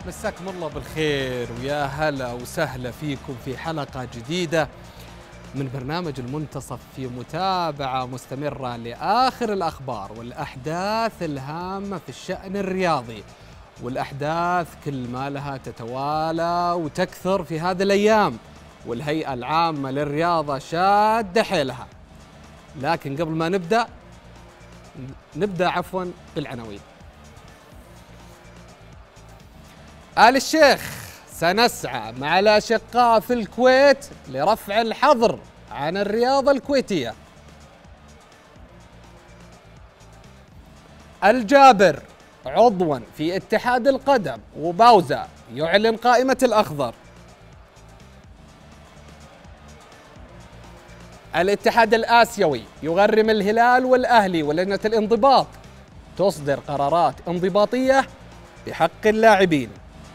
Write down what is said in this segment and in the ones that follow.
مساكم الله بالخير ويا هلا وسهلا فيكم في حلقة جديدة من برنامج المنتصف، في متابعة مستمرة لآخر الأخبار والأحداث الهامة في الشأن الرياضي، والأحداث كل ما لها تتوالى وتكثر في هذه الأيام، والهيئة العامة للرياضة شادة حيلها. لكن قبل ما نبدأ بالعناوين. آل الشيخ: سنسعى مع الأشقاء في الكويت لرفع الحظر عن الرياضة الكويتية. الجابر: عضواً في اتحاد القدم وباوزا يعلن قائمة الأخضر. الاتحاد الآسيوي يغرم الهلال والأهلي، ولجنة الانضباط تصدر قرارات انضباطية بحق اللاعبين.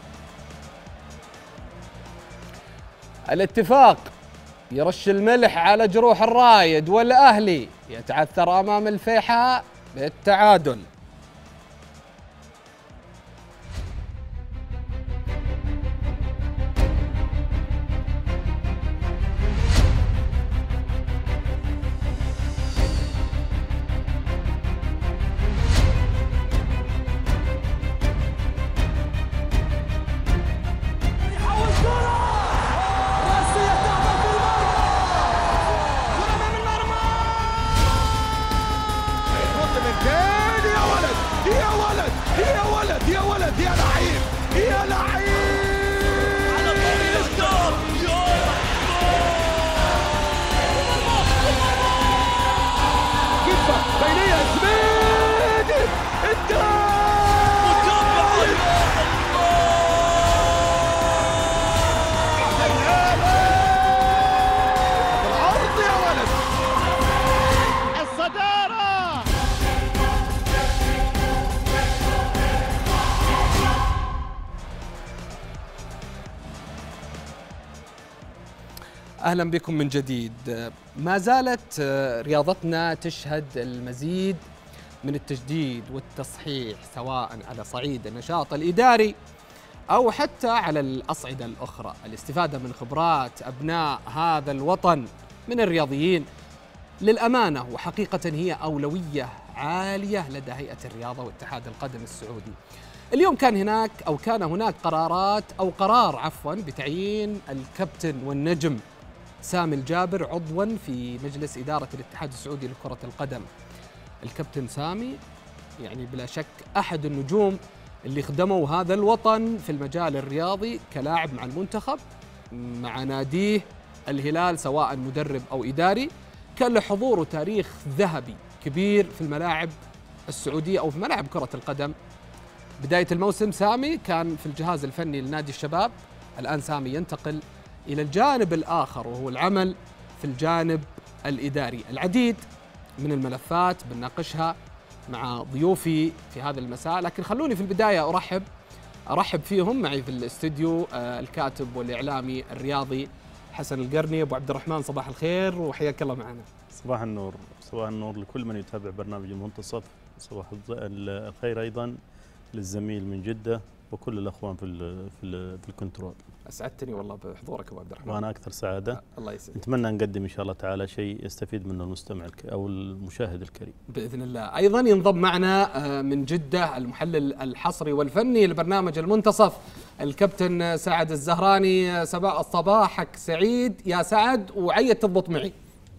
الاتفاق يرش الملح على جروح الرايد، والأهلي يتعثر أمام الفيحاء بالتعادل. أهلا بكم من جديد. ما زالت رياضتنا تشهد المزيد من التجديد والتصحيح، سواء على صعيد النشاط الإداري أو حتى على الأصعدة الأخرى. الاستفادة من خبرات أبناء هذا الوطن من الرياضيين للأمانة وحقيقة هي أولوية عالية لدى هيئة الرياضة واتحاد القدم السعودي. اليوم كان هناك قرار بتعيين الكابتن والنجم سامي الجابر عضواً في مجلس إدارة الاتحاد السعودي لكرة القدم. الكابتن سامي يعني بلا شك أحد النجوم اللي خدموا هذا الوطن في المجال الرياضي كلاعب مع المنتخب، مع ناديه الهلال سواء مدرب أو إداري. كان له حضور وتاريخ ذهبي كبير في الملاعب السعودية أو في ملاعب كرة القدم. بداية الموسم سامي كان في الجهاز الفني لنادي الشباب، الآن سامي ينتقل إلى الجانب الآخر وهو العمل في الجانب الإداري. العديد من الملفات بنناقشها مع ضيوفي في هذا المساء، لكن خلوني في البداية أرحب فيهم. معي في الاستوديو الكاتب والإعلامي الرياضي حسن القرني. أبو عبد الرحمن، صباح الخير وحياك الله معنا. صباح النور، صباح النور لكل من يتابع برنامج المنتصف. صباح الخير أيضا للزميل من جدة وكل الأخوان في الكنترول. أسعدتني والله بحضورك أبو عبد الرحمن. وأنا أكثر سعادة. الله يسعدك. نتمنى نقدم إن شاء الله تعالى شيء يستفيد منه المستمع أو المشاهد الكريم بإذن الله. أيضا ينضم معنا من جدة المحلل الحصري والفني لبرنامج المنتصف الكابتن سعد الزهراني. صباحك سعيد يا سعد، وعيد تضبط معي.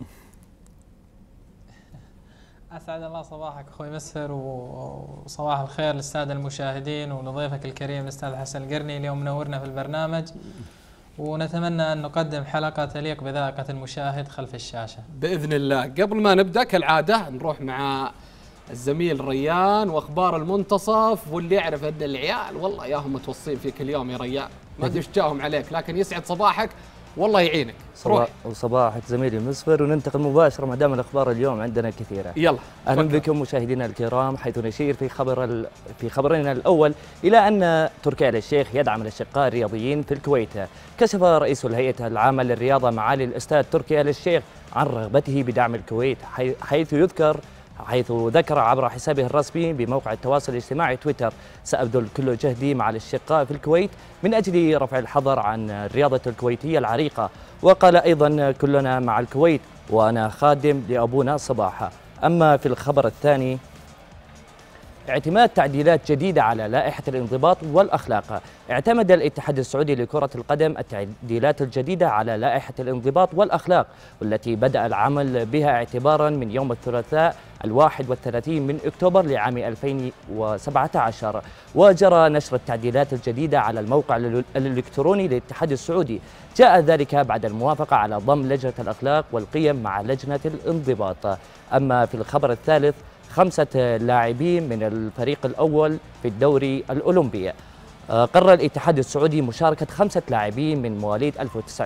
أسعد الله صباحك أخوي مسهر، وصباح الخير للسادة المشاهدين ولضيفك الكريم الأستاذ حسن القرني. اليوم منورنا في البرنامج، ونتمنى أن نقدم حلقة تليق بذائقة المشاهد خلف الشاشة بإذن الله. قبل ما نبدأ كالعادة نروح مع الزميل ريان وأخبار المنتصف، واللي يعرف أن العيال والله ياهم متوصين فيك اليوم يا ريان، ما أدري إيش جاهم عليك، لكن يسعد صباحك والله يعينك. وصباحك زميلي المسفر، وننتقل مباشرة ما دام الأخبار اليوم عندنا كثيرة. يلا أهلا بكم مشاهدينا الكرام، حيث نشير في خبرنا الأول إلى أن تركي آل الشيخ يدعم الأشقاء الرياضيين في الكويت. كشف رئيس الهيئة العامة للرياضة معالي الأستاذ تركي آل الشيخ عن رغبته بدعم الكويت، حيث يذكر حيث ذكر عبر حسابه الرسمي بموقع التواصل الاجتماعي تويتر: سأبذل كل جهدي مع الأشقاء في الكويت من أجل رفع الحظر عن الرياضة الكويتية العريقة. وقال أيضا: كلنا مع الكويت وأنا خادم لأبونا صباح. أما في الخبر الثاني، اعتماد تعديلات جديدة على لائحة الانضباط والأخلاق. اعتمد الاتحاد السعودي لكرة القدم التعديلات الجديدة على لائحة الانضباط والأخلاق، والتي بدأ العمل بها اعتبارا من يوم الثلاثاء 31 من أكتوبر لعام 2017. وجرى نشر التعديلات الجديدة على الموقع الإلكتروني للاتحاد السعودي. جاء ذلك بعد الموافقة على ضم لجنة الأخلاق والقيم مع لجنة الانضباط. أما في الخبر الثالث، 5 لاعبين من الفريق الأول في الدوري الأولمبي. قرر الاتحاد السعودي مشاركة 5 لاعبين من مواليد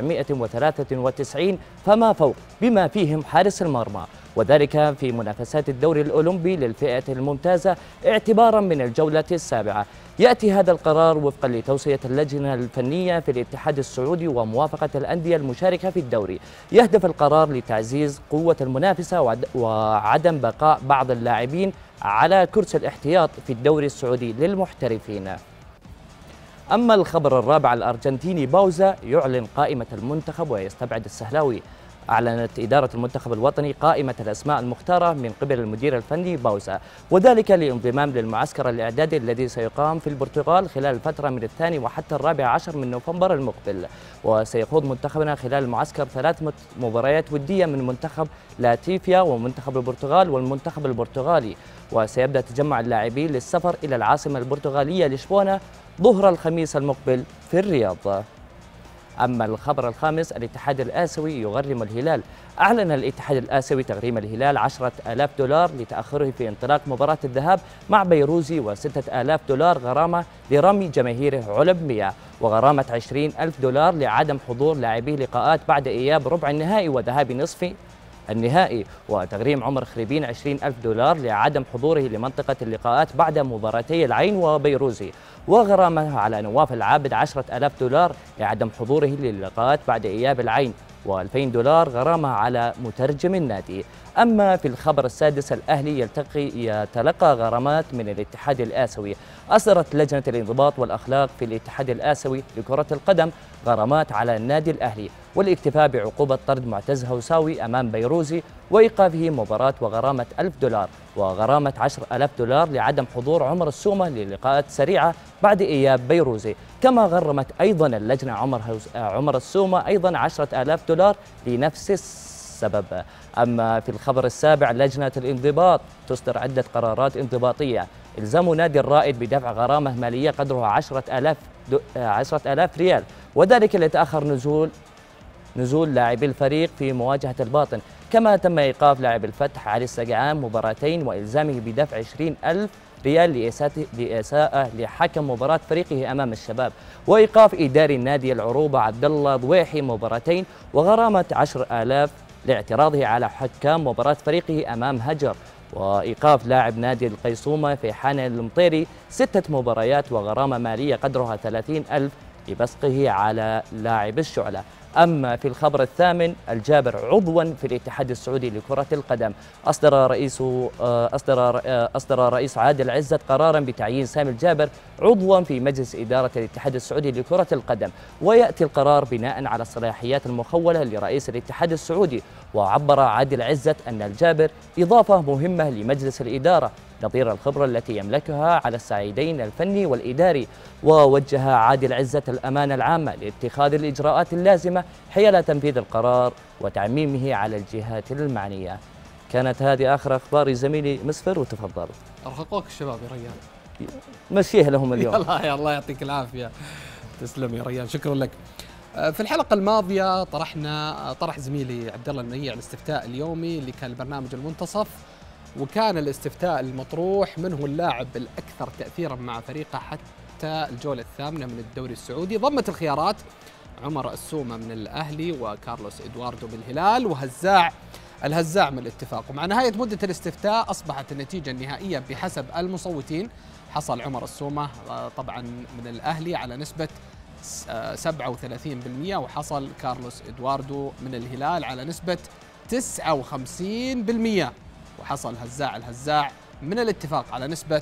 1993 فما فوق، بما فيهم حارس المرمى، وذلك في منافسات الدوري الأولمبي للفئة الممتازة اعتبارا من الجولة السابعة. يأتي هذا القرار وفقا لتوصية اللجنة الفنية في الاتحاد السعودي وموافقة الأندية المشاركة في الدوري. يهدف القرار لتعزيز قوة المنافسة وعدم بقاء بعض اللاعبين على كرسي الاحتياط في الدوري السعودي للمحترفين. أما الخبر الرابع، الأرجنتيني باوزا يعلن قائمة المنتخب ويستبعد السهلاوي. أعلنت إدارة المنتخب الوطني قائمة الأسماء المختارة من قبل المدير الفني باوزا، وذلك للانضمام للمعسكر الإعدادي الذي سيقام في البرتغال خلال الفترة من 2 وحتى 14 من نوفمبر المقبل. وسيخوض منتخبنا خلال المعسكر 3 مباريات ودية من منتخب لاتفيا ومنتخب البرتغال والمنتخب البرتغالي. وسيبدأ تجمع اللاعبين للسفر إلى العاصمة البرتغالية لشبونة ظهر الخميس المقبل في الرياض. أما الخبر الخامس، الاتحاد الآسيوي يغرم الهلال. أعلن الاتحاد الآسيوي تغريم الهلال 10,000 دولار لتأخره في انطلاق مباراة الذهاب مع بيروزي، و6,000 دولار غرامة لرمي جماهيره علب مياه، وغرامة 20,000 دولار لعدم حضور لاعبيه لقاءات بعد إياب ربع النهائي وذهاب نصف النهائي، وتغريم عمر خريبين 20,000 دولار لعدم حضوره لمنطقة اللقاءات بعد مباراتي العين وبيروزي، وغرامة على نواف العابد 10,000 دولار لعدم حضوره للقاءات بعد إياب العين، و2000 دولار غرامة على مترجم النادي. أما في الخبر السادس، الأهلي يتلقى غرامات من الاتحاد الآسيوي. أصدرت لجنة الانضباط والأخلاق في الاتحاد الآسيوي لكرة القدم غرامات على النادي الأهلي والاكتفاء بعقوبة طرد معتز هوساوي أمام بيروزي وإيقافه مباراة، وغرامة 1000 دولار، وغرامة 10,000 دولار لعدم حضور عمر السومة للقاءات سريعة بعد إياب بيروزي. كما غرمت أيضا اللجنة عمر السومة أيضا 10,000 دولار لنفس السبب. أما في الخبر السابع، لجنة الانضباط تصدر عدة قرارات انضباطية. إلزام نادي الرائد بدفع غرامة مالية قدرها 10,000 ريال، وذلك لتأخر نزول لاعبي الفريق في مواجهة الباطن. كما تم إيقاف لاعب الفتح علي السقعان مباراتين وإلزامه بدفع 20,000 ريال لإساءة لحكم مباراة فريقه أمام الشباب، وإيقاف إداري النادي العروبة عبد الله ضويحي مباراتين، وغرامة 10,000 لاعتراضه على حكام مباراة فريقه أمام هجر، وإيقاف لاعب نادي القيصومة في حان المطيري 6 مباريات، وغرامة مالية قدرها 30,000 لبصقه على لاعب الشعلة. أما في الخبر الثامن، الجابر عضوا في الاتحاد السعودي لكرة القدم. أصدر رئيس عادل عزت قرارا بتعيين سامي الجابر عضوا في مجلس إدارة الاتحاد السعودي لكرة القدم، ويأتي القرار بناء على الصلاحيات المخولة لرئيس الاتحاد السعودي. وعبر عادل عزت أن الجابر إضافة مهمة لمجلس الإدارة نظير الخبرة التي يملكها على الصعيدين الفني والإداري. ووجه عادل عزت الأمانة العامة لاتخاذ الإجراءات اللازمة حيال تنفيذ القرار وتعميمه على الجهات المعنية. كانت هذه آخر أخبار زميلي مسفر، وتفضل. أرهقوك الشباب يا ريان، مشيها لهم اليوم. يا الله يعطيك العافية. تسلم يا ريان، شكرا لك. في الحلقة الماضية طرح زميلي عبد الله المنيع الاستفتاء اليومي اللي كان برنامج المنتصف، وكان الاستفتاء المطروح: من هو اللاعب الأكثر تأثيرا مع فريقه حتى الجولة الثامنة من الدوري السعودي. ضمت الخيارات عمر السومة من الأهلي، وكارلوس إدواردو بالهلال، الهزاع من الاتفاق. ومع نهاية مدة الاستفتاء أصبحت النتيجة النهائية بحسب المصوتين: حصل عمر السومة طبعا من الأهلي على نسبة 37%، وحصل كارلوس إدواردو من الهلال على نسبة 59%. وحصل الهزاع من الاتفاق على نسبة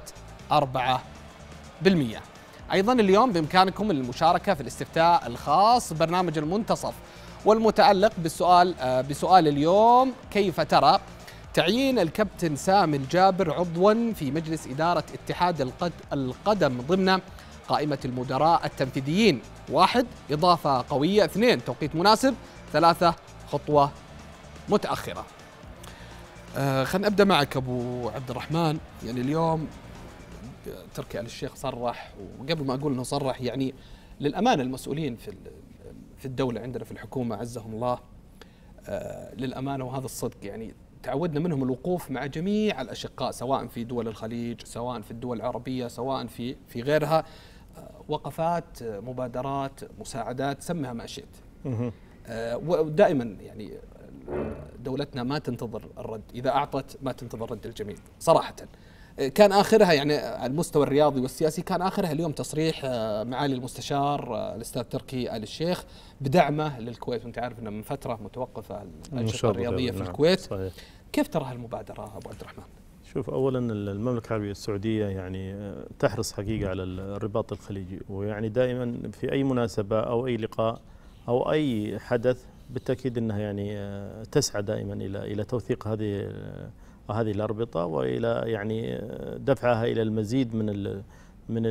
4%. أيضا اليوم بإمكانكم المشاركة في الاستفتاء الخاص برنامج المنتصف والمتعلق بسؤال اليوم: كيف ترى تعيين الكابتن سامي الجابر عضوا في مجلس إدارة اتحاد القدم ضمن قائمة المدراء التنفيذيين؟ 1 إضافة قوية، 2 توقيت مناسب، 3 خطوة متأخرة. خلينا نبدأ معك أبو عبد الرحمن. يعني اليوم تركي آل الشيخ صرح، وقبل ما أقول أنه صرح يعني للأمانة المسؤولين في الدولة عندنا في الحكومة عزهم الله للأمانة وهذا الصدق، يعني تعودنا منهم الوقوف مع جميع الأشقاء سواء في دول الخليج سواء في الدول العربية سواء في غيرها، وقفات، مبادرات، مساعدات، سمها ما شئت. ودائما يعني دولتنا ما تنتظر الرد، إذا أعطت ما تنتظر رد الجميل صراحة. كان آخرها يعني على المستوى الرياضي والسياسي كان آخرها اليوم تصريح معالي المستشار الأستاذ تركي آل الشيخ بدعمه للكويت، وانت عارف أنه من فترة متوقفة الأنشطة الرياضية في الكويت. صحيح. كيف ترى هالمبادرة أبو عبد الرحمن؟ شوف، أولا المملكة العربية السعودية يعني تحرص حقيقة على الرباط الخليجي، ويعني دائما في أي مناسبة أو أي لقاء أو أي حدث بالتأكيد أنها يعني تسعى دائما إلى توثيق هذه الأربطة وإلى يعني دفعها إلى المزيد من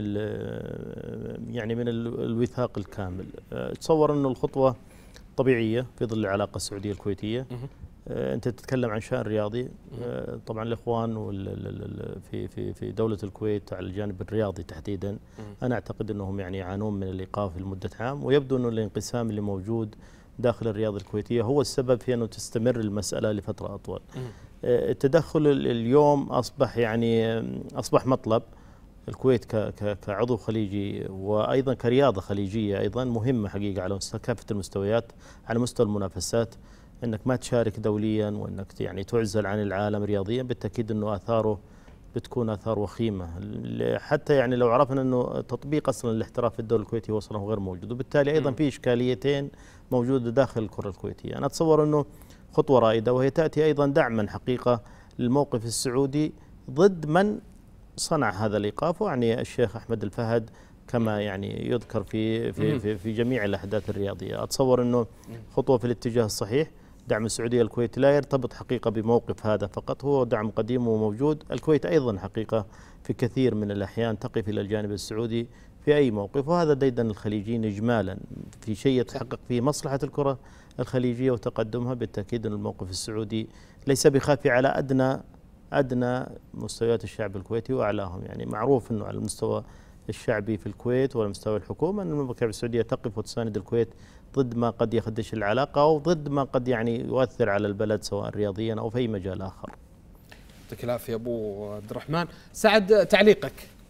الوثاق الكامل. تصور أنه الخطوة طبيعية في ظل العلاقة السعودية الكويتية. أنت تتكلم عن شأن رياضي، طبعا الإخوان في دولة الكويت على الجانب الرياضي تحديدا أنا أعتقد أنهم يعني يعانون من الإيقاف لمدة عام، ويبدو أنه الانقسام اللي موجود داخل الرياضة الكويتية هو السبب في أنه تستمر المسألة لفترة أطول. التدخل اليوم أصبح مطلب. الكويت كعضو خليجي وأيضا كرياضة خليجية أيضا مهمة حقيقة على كافة المستويات، على مستوى المنافسات. أنك ما تشارك دوليا وأنك يعني تعزل عن العالم رياضيا بالتأكيد أنه آثاره بتكون آثار وخيمة، حتى يعني لو عرفنا أنه تطبيق أصلا الاحتراف في الدولة الكويتية وصلا غير موجود، وبالتالي أيضا في إشكاليتين موجودة داخل الكرة الكويتية. أنا أتصور أنه خطوة رائدة، وهي تأتي أيضا دعما حقيقة للموقف السعودي ضد من صنع هذا الإيقاف، ويعني الشيخ أحمد الفهد كما يعني يذكر في جميع الأحداث الرياضية. أتصور أنه خطوة في الاتجاه الصحيح. دعم السعودية الكويت لا يرتبط حقيقة بموقف هذا فقط، هو دعم قديم وموجود. الكويت أيضا حقيقة في كثير من الأحيان تقف إلى الجانب السعودي في أي موقف، وهذا ديدن الخليجيين إجمالا في شيء يتحقق فيه مصلحة الكرة الخليجية وتقدمها. بالتأكيد أن الموقف السعودي ليس بخافي على أدنى مستويات الشعب الكويتي وأعلاهم. يعني معروف أنه على المستوى الشعبي في الكويت وعلى مستوى الحكومة أن المملكة العربية السعودية تقف وتساند الكويت ضد ما قد يخدش العلاقة أو ضد ما قد يعني يؤثر على البلد سواء رياضيا أو في أي مجال آخر. يعطيك العافية أبو عبد الرحمن. سعد، تعليقك؟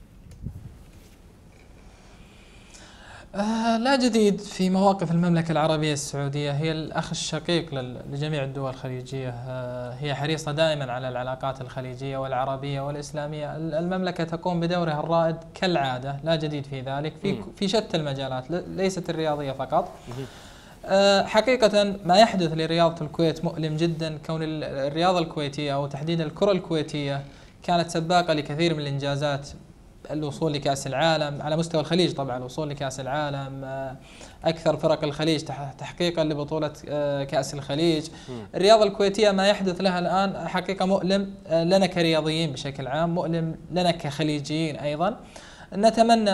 لا جديد في مواقف المملكة العربية السعودية، هي الأخ الشقيق لجميع الدول الخليجية، هي حريصة دائما على العلاقات الخليجية والعربية والإسلامية. المملكة تقوم بدورها الرائد كالعادة، لا جديد في ذلك في شتى المجالات ليست الرياضية فقط. حقيقة ما يحدث لرياضة الكويت مؤلم جدا، كون الرياضة الكويتية أو تحديدا الكرة الكويتية كانت سباقة لكثير من الإنجازات، الوصول لكأس العالم على مستوى الخليج، طبعا الوصول لكأس العالم، أكثر فرق الخليج تحقيقا لبطولة كأس الخليج. الرياضة الكويتية ما يحدث لها الآن حقيقة مؤلم لنا كرياضيين بشكل عام، مؤلم لنا كخليجيين أيضا. نتمنى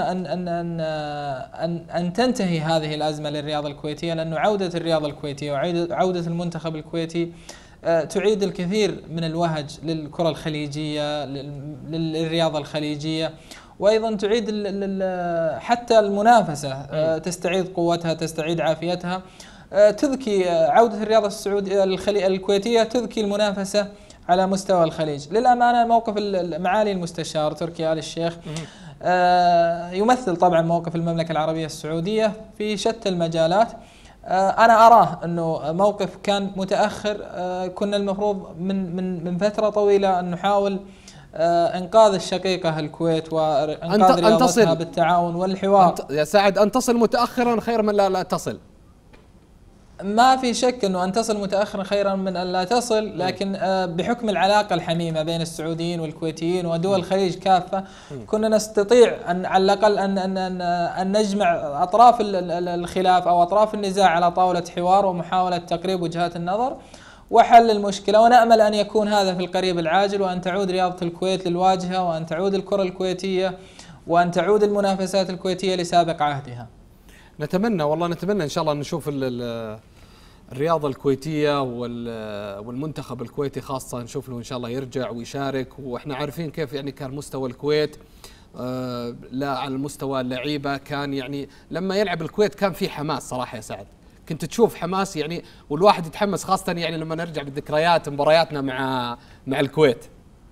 أن تنتهي هذه الأزمة للرياضة الكويتية، لأنه عودة الرياضة الكويتية وعودة المنتخب الكويتي تعيد الكثير من الوهج للكرة الخليجية، للرياضة الخليجية، وأيضا تعيد حتى المنافسة، تستعيد قوتها، تستعيد عافيتها، تذكي عودة الرياضة السعودية الكويتية تذكي المنافسة على مستوى الخليج. للأمانة موقف معالي المستشار تركي آل الشيخ يمثل طبعا موقف المملكة العربية السعودية في شتى المجالات. أنا أراه أنه موقف كان متأخر، كنا المفروض من فترة طويلة أن نحاول إنقاذ الشقيقة الكويت وإنقاذ رياضتها بالتعاون والحوار. يا سعد، أن تصل متأخرا خير من لا تصل. ما في شك أنه أن تصل متأخرا خيرا من أن لا تصل، لكن بحكم العلاقة الحميمة بين السعوديين والكويتيين ودول الخليج كافة كنا نستطيع أن على الأقل أن نجمع أطراف الخلاف أو أطراف النزاع على طاولة حوار ومحاولة تقريب وجهات النظر وحل المشكلة. ونأمل أن يكون هذا في القريب العاجل، وأن تعود رياضة الكويت للواجهة، وأن تعود الكرة الكويتية، وأن تعود المنافسات الكويتية لسابق عهدها. نتمنى والله، نتمنى إن شاء الله نشوف الرياضة الكويتية والمنتخب الكويتي خاصة، نشوف له إن شاء الله يرجع ويشارك. وإحنا عارفين كيف يعني كان مستوى الكويت لا على المستوى اللعيبة، كان يعني لما يلعب الكويت كان في حماس صراحة يا سعد، كنت تشوف حماس يعني، والواحد يتحمس خاصة يعني لما نرجع بالذكريات مبارياتنا مع الكويت.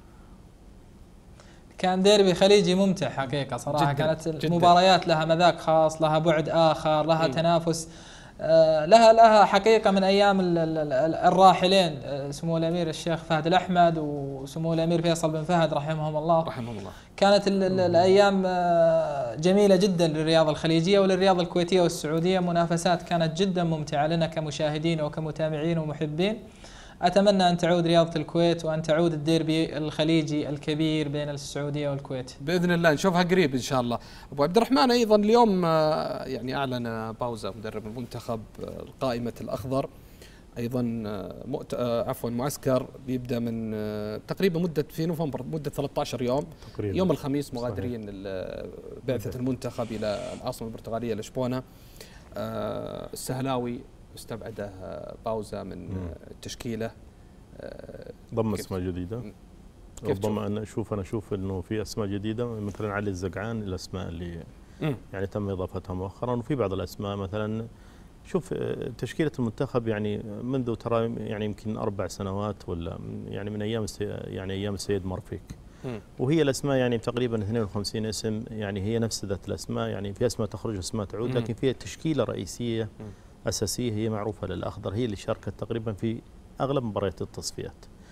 كان ديربي خليجي ممتع حقيقة صراحة، كانت المباريات لها مذاق خاص، لها بعد آخر، لها تنافس، لها حقيقة من أيام الراحلين سمو الأمير الشيخ فهد الأحمد وسمو الأمير فيصل بن فهد رحمهم الله. كانت الأيام جميلة جدا للرياضة الخليجية وللرياضة الكويتية والسعودية، منافسات كانت جدا ممتعة لنا كمشاهدين وكمتابعين ومحبين. أتمنى أن تعود رياضة الكويت وأن تعود الديربي الخليجي الكبير بين السعودية والكويت بإذن الله، نشوفها قريب إن شاء الله. أبو عبد الرحمن، أيضا اليوم يعني أعلن باوزا مدرب المنتخب قائمة الأخضر، أيضا معسكر بيبدأ من تقريبا مدة في نوفمبر، مدة 13 يوم تقريبا. يوم الخميس مغادرين بعثة المنتخب إلى العاصمة البرتغالية لشبونة. السهلاوي استبعده باوزا من التشكيله، ضم اسماء جديده. ربما انا اشوف انه في اسماء جديده، مثلا علي الزقعان، الاسماء اللي يعني تم اضافتها مؤخرا، وفي بعض الاسماء مثلا شوف تشكيله المنتخب يعني منذ ترى يعني يمكن 4 سنوات ولا يعني من ايام ايام السيد مرفيك، وهي الاسماء يعني تقريبا 52 اسم، يعني هي نفس ذات الاسماء، يعني في اسماء تخرج واسماء تعود، لكن فيها تشكيله رئيسيه أساسية هي معروفة للأخضر، هي اللي شاركت تقريبا في أغلب مباريات التصفيات.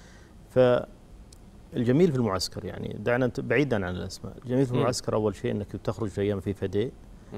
فالجميل في المعسكر يعني دعنا بعيدا عن الأسماء، الجميل في المعسكر أول شيء أنك تخرج أيام في فدي،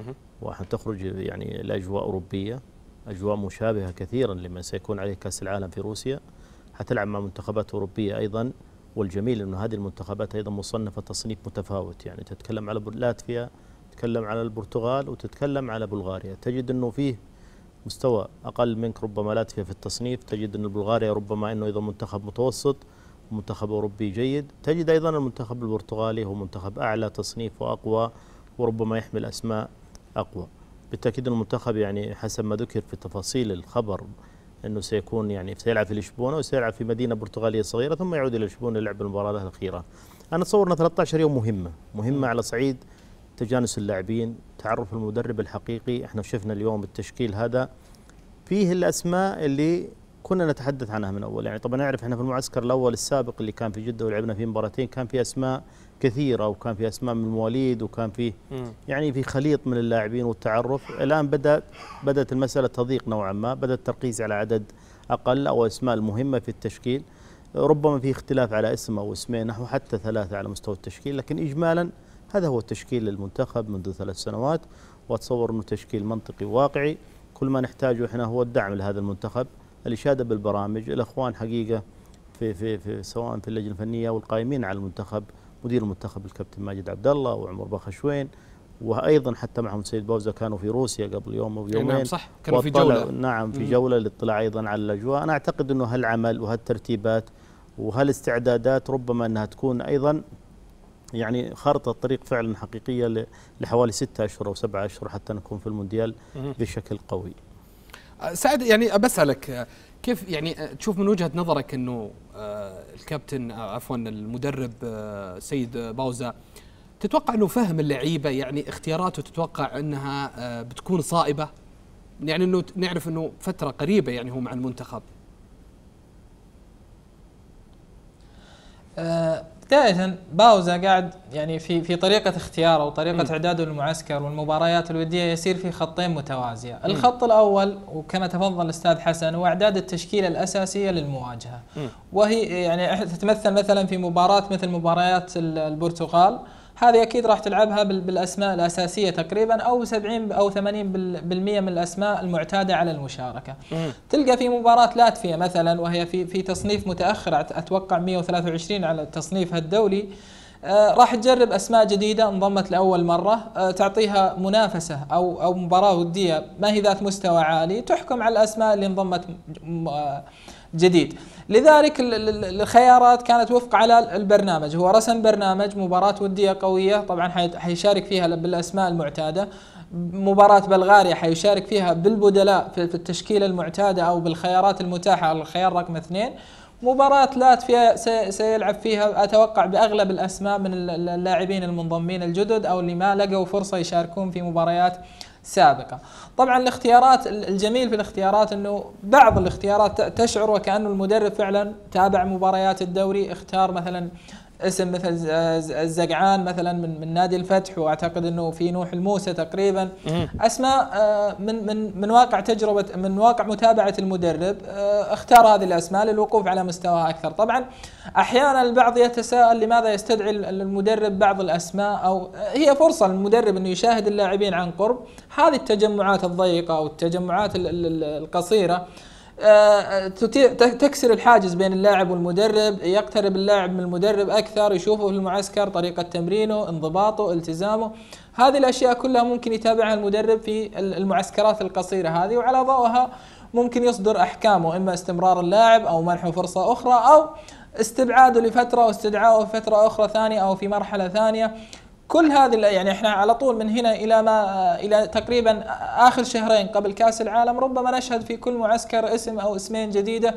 تخرج يعني الأجواء أوروبية، أجواء مشابهة كثيرا لما سيكون عليه كأس العالم في روسيا، حتلعب مع منتخبات أوروبية أيضا. والجميل أنه هذه المنتخبات أيضا مصنفة تصنيف متفاوت، يعني تتكلم على لاتفيا، تتكلم على البرتغال، وتتكلم على بلغاريا، تجد أنه فيه مستوى أقل منك ربما لاتفيا في التصنيف، تجد أن بلغاريا ربما أنه أيضا منتخب متوسط ومنتخب أوروبي جيد، تجد أيضا المنتخب البرتغالي هو منتخب أعلى تصنيف وأقوى وربما يحمل أسماء أقوى. بالتأكيد المنتخب يعني حسب ما ذكر في تفاصيل الخبر أنه سيكون يعني سيلعب في لشبونة وسيلعب في مدينة برتغالية صغيرة ثم يعود إلى لشبونة للعب المباراة الأخيرة. أنا أتصور أن 13 يوم مهمة على صعيد تجانس اللاعبين، تعرف المدرب الحقيقي. احنا شفنا اليوم التشكيل هذا فيه الأسماء اللي كنا نتحدث عنها من أول، يعني طبعا نعرف احنا في المعسكر الأول السابق اللي كان في جدة ولعبنا فيه مباراتين كان في أسماء كثيرة وكان في أسماء من المواليد وكان في يعني في خليط من اللاعبين والتعرف. الآن بدأت المسألة تضيق نوعا ما، بدأ التركيز على عدد أقل أو أسماء المهمة في التشكيل، ربما في اختلاف على اسم أو اسمين نحو حتى 3 على مستوى التشكيل، لكن إجمالا هذا هو التشكيل للمنتخب منذ 3 سنوات، وأتصور أنه تشكيل منطقي واقعي. كل ما نحتاجه احنا هو الدعم لهذا المنتخب، الإشادة بالبرامج، الأخوان حقيقة في سواء في اللجنة الفنية والقائمين على المنتخب، مدير المنتخب الكابتن ماجد عبد الله وعمر بخشوين، وأيضا حتى معهم سيد باوزا كانوا في روسيا قبل يوم أو يومين. نعم صح، كانوا في جولة. نعم في جولة للاطلاع أيضا على الأجواء. أنا أعتقد أنه هالعمل وهالترتيبات وهالاستعدادات ربما أنها تكون أيضا يعني خارطة طريق فعلا حقيقية لحوالي 6 أشهر أو 7 أشهر حتى نكون في المونديال بشكل قوي. سعد، يعني بسألك كيف يعني تشوف من وجهة نظرك أنه الكابتن عفوا المدرب سيد باوزا، تتوقع أنه فهم اللعيبة، يعني اختياراته تتوقع أنها بتكون صائبة، يعني أنه نعرف أنه فترة قريبة يعني هو مع المنتخب؟ بداية باوزا قاعد يعني في طريقة اختياره وطريقة إعداده للمعسكر والمباريات الودية يسير في خطين متوازية. الخط الأول وكما تفضل الأستاذ حسن هو إعداد التشكيلة الأساسية للمواجهة، وهي يعني تتمثل مثلا في مباراة مثل مباريات البرتغال هذه أكيد راح تلعبها بالأسماء الأساسية تقريبا، أو 70 أو 80% من الأسماء المعتادة على المشاركة. تلقى في مباراة لاتفيا مثلا، وهي في تصنيف متأخر، أتوقع 123 على تصنيفها الدولي، راح تجرب أسماء جديدة انضمت لأول مرة، تعطيها منافسة أو مباراة ودية ما هي ذات مستوى عالي، تحكم على الأسماء اللي انضمت جديد. لذلك الخيارات كانت وفق على البرنامج، هو رسم برنامج مباراة ودية قوية طبعا حيشارك فيها بالأسماء المعتادة، مباراة بلغاريا حيشارك فيها بالبدلاء في التشكيلة المعتادة أو بالخيارات المتاحة، الخيار رقم 2. مباراة لاتفيا سيلعب فيها أتوقع بأغلب الأسماء من اللاعبين المنضمين الجدد أو اللي ما لقوا فرصة يشاركون في مباريات سابقة. طبعا الاختيارات، الجميل في الاختيارات أنه بعض الاختيارات تشعر وكأنه المدرب فعلا تابع مباريات الدوري، اختار مثلا اسم مثل الزقعان مثلا من نادي الفتح، واعتقد انه في نوح الموسى تقريبا، اسماء من واقع تجربه، من واقع متابعه المدرب، اختار هذه الاسماء للوقوف على مستواها اكثر. طبعا احيانا البعض يتساءل لماذا يستدعي المدرب بعض الاسماء، او هي فرصه للمدرب انه يشاهد اللاعبين عن قرب. هذه التجمعات الضيقه او التجمعات القصيره تكسر الحاجز بين اللاعب والمدرب، يقترب اللاعب من المدرب أكثر، يشوفه في المعسكر، طريقة تمرينه، انضباطه، التزامه. هذه الأشياء كلها ممكن يتابعها المدرب في المعسكرات القصيرة هذه، وعلى ضوءها ممكن يصدر أحكامه، إما استمرار اللاعب أو منحه فرصة أخرى أو استبعاده لفترة واستدعائه في فترة أخرى ثانية أو في مرحلة ثانية. كل هذه يعني احنا على طول من هنا الى تقريبا اخر شهرين قبل كاس العالم ربما نشهد في كل معسكر اسم او اسمين جديده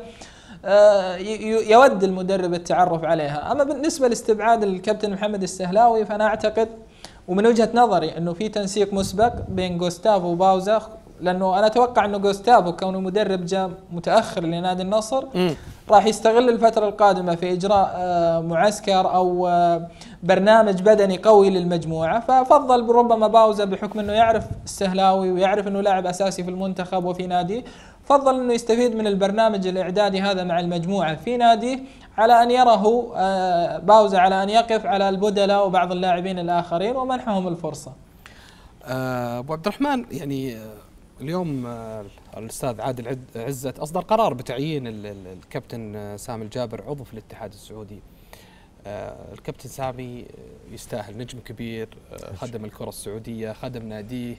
يود المدرب التعرف عليها. اما بالنسبه لاستبعاد الكابتن محمد السهلاوي، فانا اعتقد ومن وجهه نظري انه في تنسيق مسبق بين جوستافو وباوزا، لانه انا اتوقع انه جوستافو كونه مدرب جاء متاخر لنادي النصر راح يستغل الفتره القادمه في اجراء معسكر او برنامج بدني قوي للمجموعه، ففضل ربما باوزا بحكم انه يعرف السهلاوي ويعرف انه لاعب اساسي في المنتخب وفي ناديه، فضل انه يستفيد من البرنامج الاعدادي هذا مع المجموعه في ناديه، على ان يره باوزا على ان يقف على البدلاء وبعض اللاعبين الاخرين ومنحهم الفرصه. ابو عبد الرحمن، يعني اليوم الاستاذ عادل عزت اصدر قرار بتعيين الكابتن سامي الجابر عضو في الاتحاد السعودي. الكابتن سامي يستاهل، نجم كبير، خدم الكرة السعودية، خدم ناديه،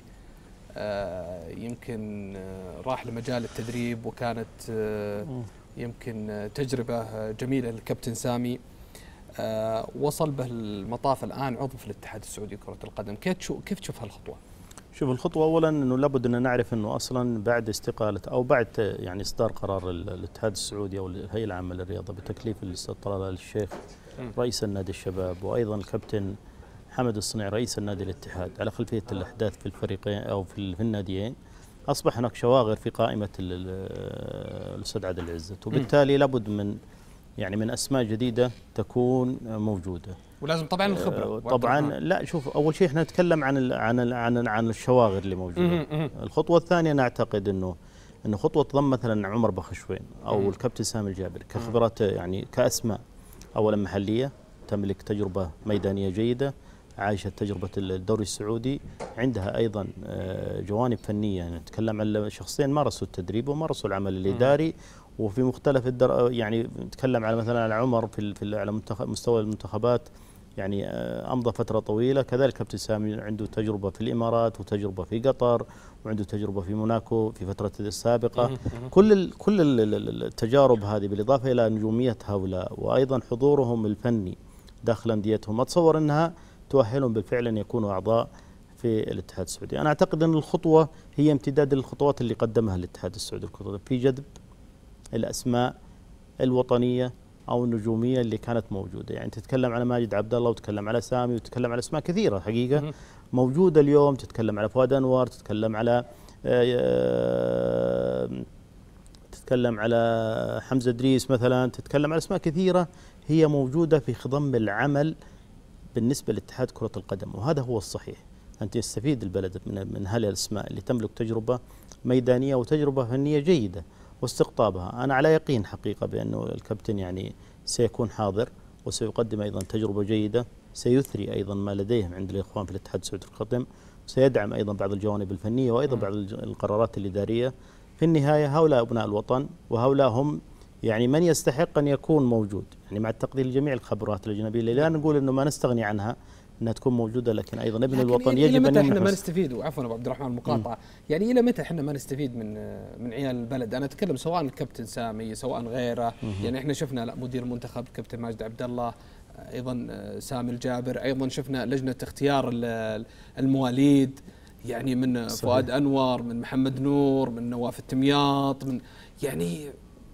يمكن راح لمجال التدريب وكانت يمكن تجربة جميلة للكابتن سامي، وصل به المطاف الآن عضو في الاتحاد السعودي لكرة القدم. كيف تشوف هالخطوة؟ شوف، الخطوة أولا أنه لابد أن نعرف أنه أصلا بعد استقالة أو بعد يعني إصدار قرار الاتحاد السعودي أو الهيئة العامة للرياضة بتكليف الأستاذ طلال الشيخ رئيس النادي الشباب، وأيضا الكابتن حمد الصنيع رئيس النادي الاتحاد، على خلفية الأحداث في الفريقين أو في الناديين، أصبح هناك شواغر في قائمة الأستاذ عادل عزت، وبالتالي لابد من أسماء جديدة تكون موجودة، ولازم طبعا الخبرة. طبعا لا، شوف، أول شيء احنا نتكلم عن الشواغر اللي موجودة. الخطوة الثانية نعتقد أنه خطوة ضم مثلا عمر بخشوين أو الكابتن سامي الجابر كخبرات، يعني كأسماء أولا محلية تملك تجربة ميدانية جيدة، عايشة تجربة الدوري السعودي، عندها أيضا جوانب فنية، يعني نتكلم عن شخصين مارسوا التدريب ومارسوا العمل الإداري وفي مختلف يعني نتكلم على مثلا على عمر على مستوى المنتخبات، يعني أمضى فترة طويلة. كذلك كابتن سامي عنده تجربة في الإمارات وتجربة في قطر وعنده تجربة في موناكو في فترة السابقة. كل التجارب هذه بالإضافة إلى نجومية هؤلاء وأيضا حضورهم الفني داخل أنديتهم، أتصور أنها تؤهلهم بالفعل أن يكونوا أعضاء في الاتحاد السعودي. أنا أعتقد أن الخطوة هي امتداد للخطوات اللي قدمها الاتحاد السعودي في جذب الأسماء الوطنية أو النجومية اللي كانت موجودة. يعني تتكلم على ماجد عبد الله وتتكلم على سامي وتتكلم على أسماء كثيرة حقيقة موجودة اليوم، تتكلم على فؤاد أنور، تتكلم على حمزة إدريس مثلا، تتكلم على أسماء كثيرة هي موجودة في خضم العمل بالنسبة لاتحاد كرة القدم، وهذا هو الصحيح. أنت يستفيد البلد من هذه الأسماء اللي تملك تجربة ميدانية وتجربة فنية جيدة واستقطابها. أنا على يقين حقيقة بأنه الكابتن يعني سيكون حاضر وسيقدم أيضا تجربة جيدة سيثري أيضا ما لديهم عند الإخوان في الاتحاد السعودي للقدم، سيدعم أيضا بعض الجوانب الفنية وأيضا بعض القرارات الإدارية. في النهاية هؤلاء أبناء الوطن، وهؤلاء هم يعني من يستحق أن يكون موجود، يعني مع التقدير لجميع الخبرات الأجنبية اللي لا نقول أنه ما نستغني عنها أنها تكون موجودة، لكن أيضا ابن الوطن يجب أن احنا ما نستفيد، وعفوا أبو عبد الرحمن المقاطعة، يعني إلى متى احنا ما نستفيد من عيال البلد؟ أنا أتكلم سواء الكابتن سامي سواء غيره، يعني احنا شفنا مدير المنتخب كابتن ماجد عبد الله، أيضا سامي الجابر، أيضا شفنا لجنة اختيار المواليد، يعني من صحيح. فؤاد أنور، من محمد نور، من نواف التمياط، من يعني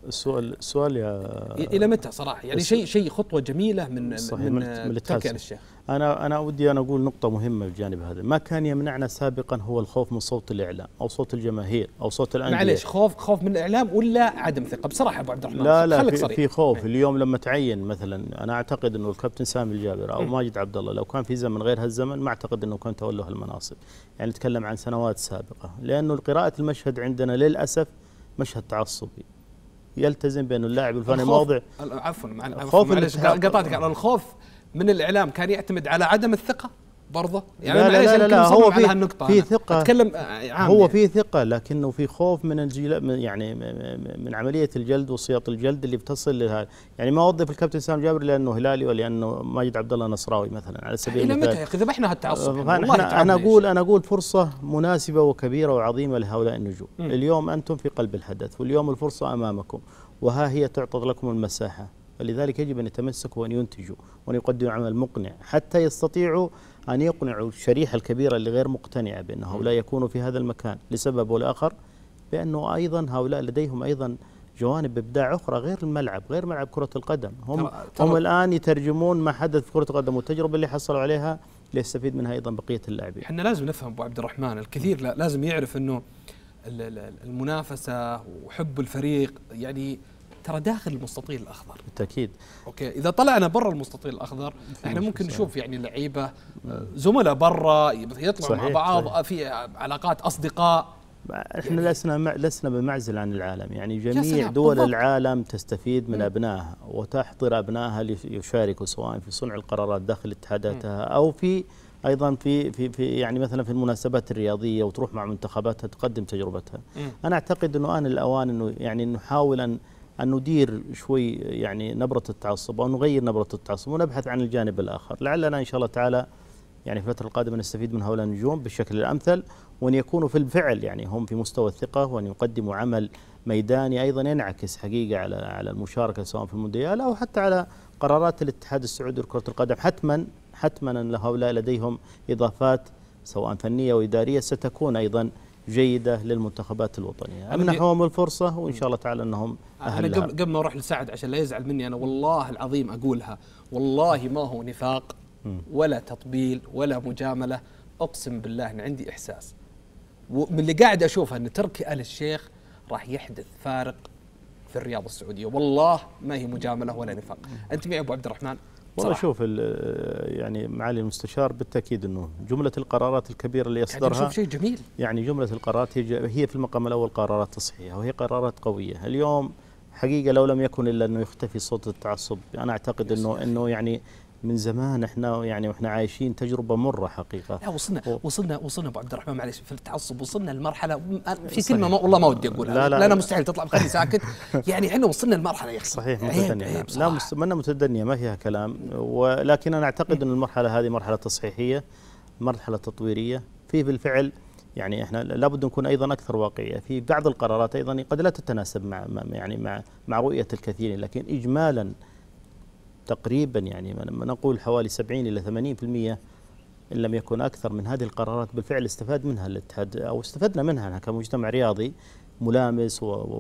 السؤال يا الى متى صراحه؟ يعني شيء خطوه جميله من تركي آل الشيخ. انا ودي انا اقول نقطه مهمه بجانب هذا، ما كان يمنعنا سابقا هو الخوف من صوت الاعلام او صوت الجماهير او صوت الانديه. معليش، خوف من الاعلام ولا عدم ثقه؟ بصراحه ابو عبد الرحمن لا في خوف. اليوم لما تعين مثلا، انا اعتقد انه الكابتن سامي الجابر او ماجد عبد الله لو كان في زمن غير هالزمن ما اعتقد انه كان تولوا هالمناصب، يعني نتكلم عن سنوات سابقه، لانه قراءه المشهد عندنا للاسف مشهد تعصبي يلتزم بأنه اللاعب الفلاني موضع. عفوا معلش قطعتك، على الخوف من الإعلام كان يعتمد على عدم الثقة برضه، يعني لا هو في ثقة، أتكلم هو في ثقة، لكنه في خوف من يعني من عملية الجلد وصياط الجلد اللي بتصل لهذا، يعني ما وظف الكابتن سامي جابر لأنه هلالي ولأنه ماجد عبد الله نصراوي مثلا على سبيل المثال. إلى متى يا أخي ذبحنا هالتعصب؟ أنا أقول فرصة مناسبة وكبيرة وعظيمة لهؤلاء النجوم. اليوم أنتم في قلب الحدث، واليوم الفرصة أمامكم، وها هي تعطى لكم المساحة، فلذلك يجب أن يتمسكوا وأن ينتجوا وأن يقدموا عمل مقنع حتى يستطيعوا أن يقنعوا الشريحة الكبيرة اللي غير مقتنعة بأن هؤلاء يكونوا في هذا المكان لسبب والآخر، بأنه أيضا هؤلاء لديهم أيضا جوانب إبداع أخرى غير الملعب، غير ملعب كرة القدم. هم الآن يترجمون ما حدث في كرة القدم والتجربة اللي حصلوا عليها ليستفيد منها أيضا بقية اللاعبين. احنا لازم نفهم أبو عبد الرحمن، الكثير لازم يعرف أنه المنافسة وحب الفريق يعني ترى داخل المستطيل الأخضر بالتأكيد. أوكي، إذا طلعنا برا المستطيل الأخضر احنا ممكن نشوف يعني لعيبة زملاء برا يطلعوا مع بعض في علاقات أصدقاء. احنا يعني لسنا بمعزل عن العالم، يعني جميع دول بالضبط. العالم تستفيد من أبنائها وتحضر أبنائها ليشاركوا سواء في صنع القرارات داخل اتحاداتها أو في ايضا في يعني مثلا في المناسبات الرياضيه، وتروح مع منتخباتها تقدم تجربتها. انا اعتقد انه آن الاوان انه يعني نحاول ان ندير شوي يعني نبره التعصب، او نغير نبره التعصب ونبحث عن الجانب الاخر، لعلنا ان شاء الله تعالى يعني في الفتره القادمه نستفيد من هؤلاء النجوم بالشكل الامثل، وان يكونوا في الفعل يعني هم في مستوى الثقه، وان يقدموا عمل ميداني ايضا ينعكس حقيقه على المشاركه سواء في المونديال او حتى على قرارات الاتحاد السعودي لكره القدم. حتما أن هؤلاء لديهم إضافات سواء فنية وإدارية ستكون أيضا جيدة للمنتخبات الوطنية. أمنحهم الفرصة وإن شاء الله تعالى أنهم أهل. أنا قبل ما أروح لسعد عشان لا يزعل مني، أنا والله العظيم أقولها، والله ما هو نفاق ولا تطبيل ولا مجاملة، أقسم بالله أن عندي إحساس ومن اللي قاعد أشوفها أن تركي آل الشيخ راح يحدث فارق في الرياضة السعودية، والله ما هي مجاملة ولا نفاق. أنت معي أبو عبد الرحمن؟ والله شوف يعني معالي المستشار بالتأكيد أنه جملة القرارات الكبيرة اللي يصدرها شيء جميل، يعني جملة القرارات هي في المقام الأول قرارات تصحيحية وهي قرارات قوية. اليوم حقيقة لو لم يكن إلا أنه يختفي صوت التعصب، أنا أعتقد أنه يعني من زمان احنا يعني واحنا عايشين تجربه مره حقيقه. لا وصلنا ابو عبد الرحمن معلش في التعصب، وصلنا لمرحله في كلمه والله ما ودي اقولها، لا انا مستحيل تطلع بخلي ساكت يعني احنا وصلنا لمرحله يا اخي صحيح متدنيه، لا منا متدنيه ما فيها كلام، ولكن انا اعتقد ان المرحله هذه مرحله تصحيحيه، مرحله تطويريه في بالفعل. يعني احنا لابد نكون ايضا اكثر واقعيه في بعض القرارات، ايضا قد لا تتناسب مع رؤيه الكثيرين، لكن اجمالا تقريبا يعني نقول حوالي 70 إلى 80% إن لم يكن أكثر من هذه القرارات بالفعل استفاد منها الاتحاد أو استفدنا منها كمجتمع رياضي ملامس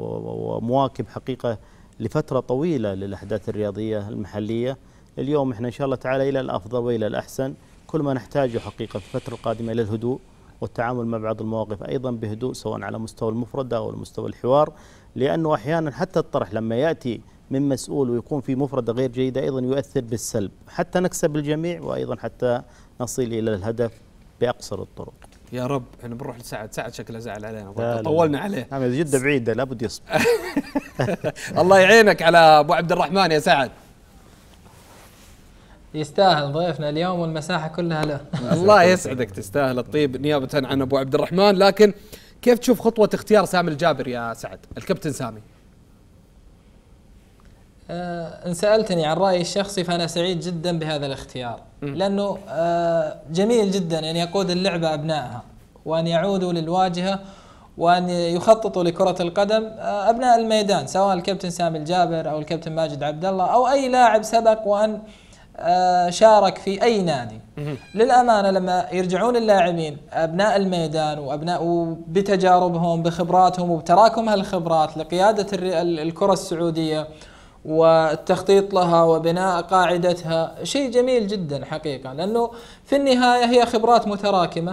ومواكب حقيقة لفترة طويلة للأحداث الرياضية المحلية. اليوم احنا إن شاء الله تعالى إلى الأفضل وإلى الأحسن، كل ما نحتاجه حقيقة في الفترة القادمة إلى الهدوء والتعامل مع بعض المواقف أيضا بهدوء سواء على مستوى المفردة أو مستوى الحوار، لأنه أحيانا حتى الطرح لما يأتي من مسؤول ويكون في مفردة غير جيدة أيضا يؤثر بالسلب، حتى نكسب الجميع وأيضا حتى نصل إلى الهدف بأقصر الطرق. يا رب. احنا بنروح لسعد، سعد شكله زعل علينا طولنا عليه. نعم جدا بعيدة لابد يصبر. الله يعينك على أبو عبد الرحمن يا سعد. يستاهل ضيفنا اليوم والمساحة كلها له. الله يسعدك، تستاهل الطيب نيابة عن أبو عبد الرحمن. لكن كيف تشوف خطوة اختيار سامي الجابر يا سعد، الكابتن سامي؟ إن سألتني عن رأيي الشخصي فأنا سعيد جدا بهذا الاختيار، لأنه جميل جدا أن يقود اللعبة أبنائها وأن يعودوا للواجهة وأن يخططوا لكرة القدم أبناء الميدان، سواء الكابتن سامي الجابر أو الكابتن ماجد عبد الله أو أي لاعب سبق وأن شارك في أي نادي. للأمانة لما يرجعون اللاعبين أبناء الميدان وأبناء بتجاربهم بخبراتهم وبتراكم هالخبرات لقيادة الكرة السعودية والتخطيط لها وبناء قاعدتها، شيء جميل جدا حقيقة، لأنه في النهاية هي خبرات متراكمة.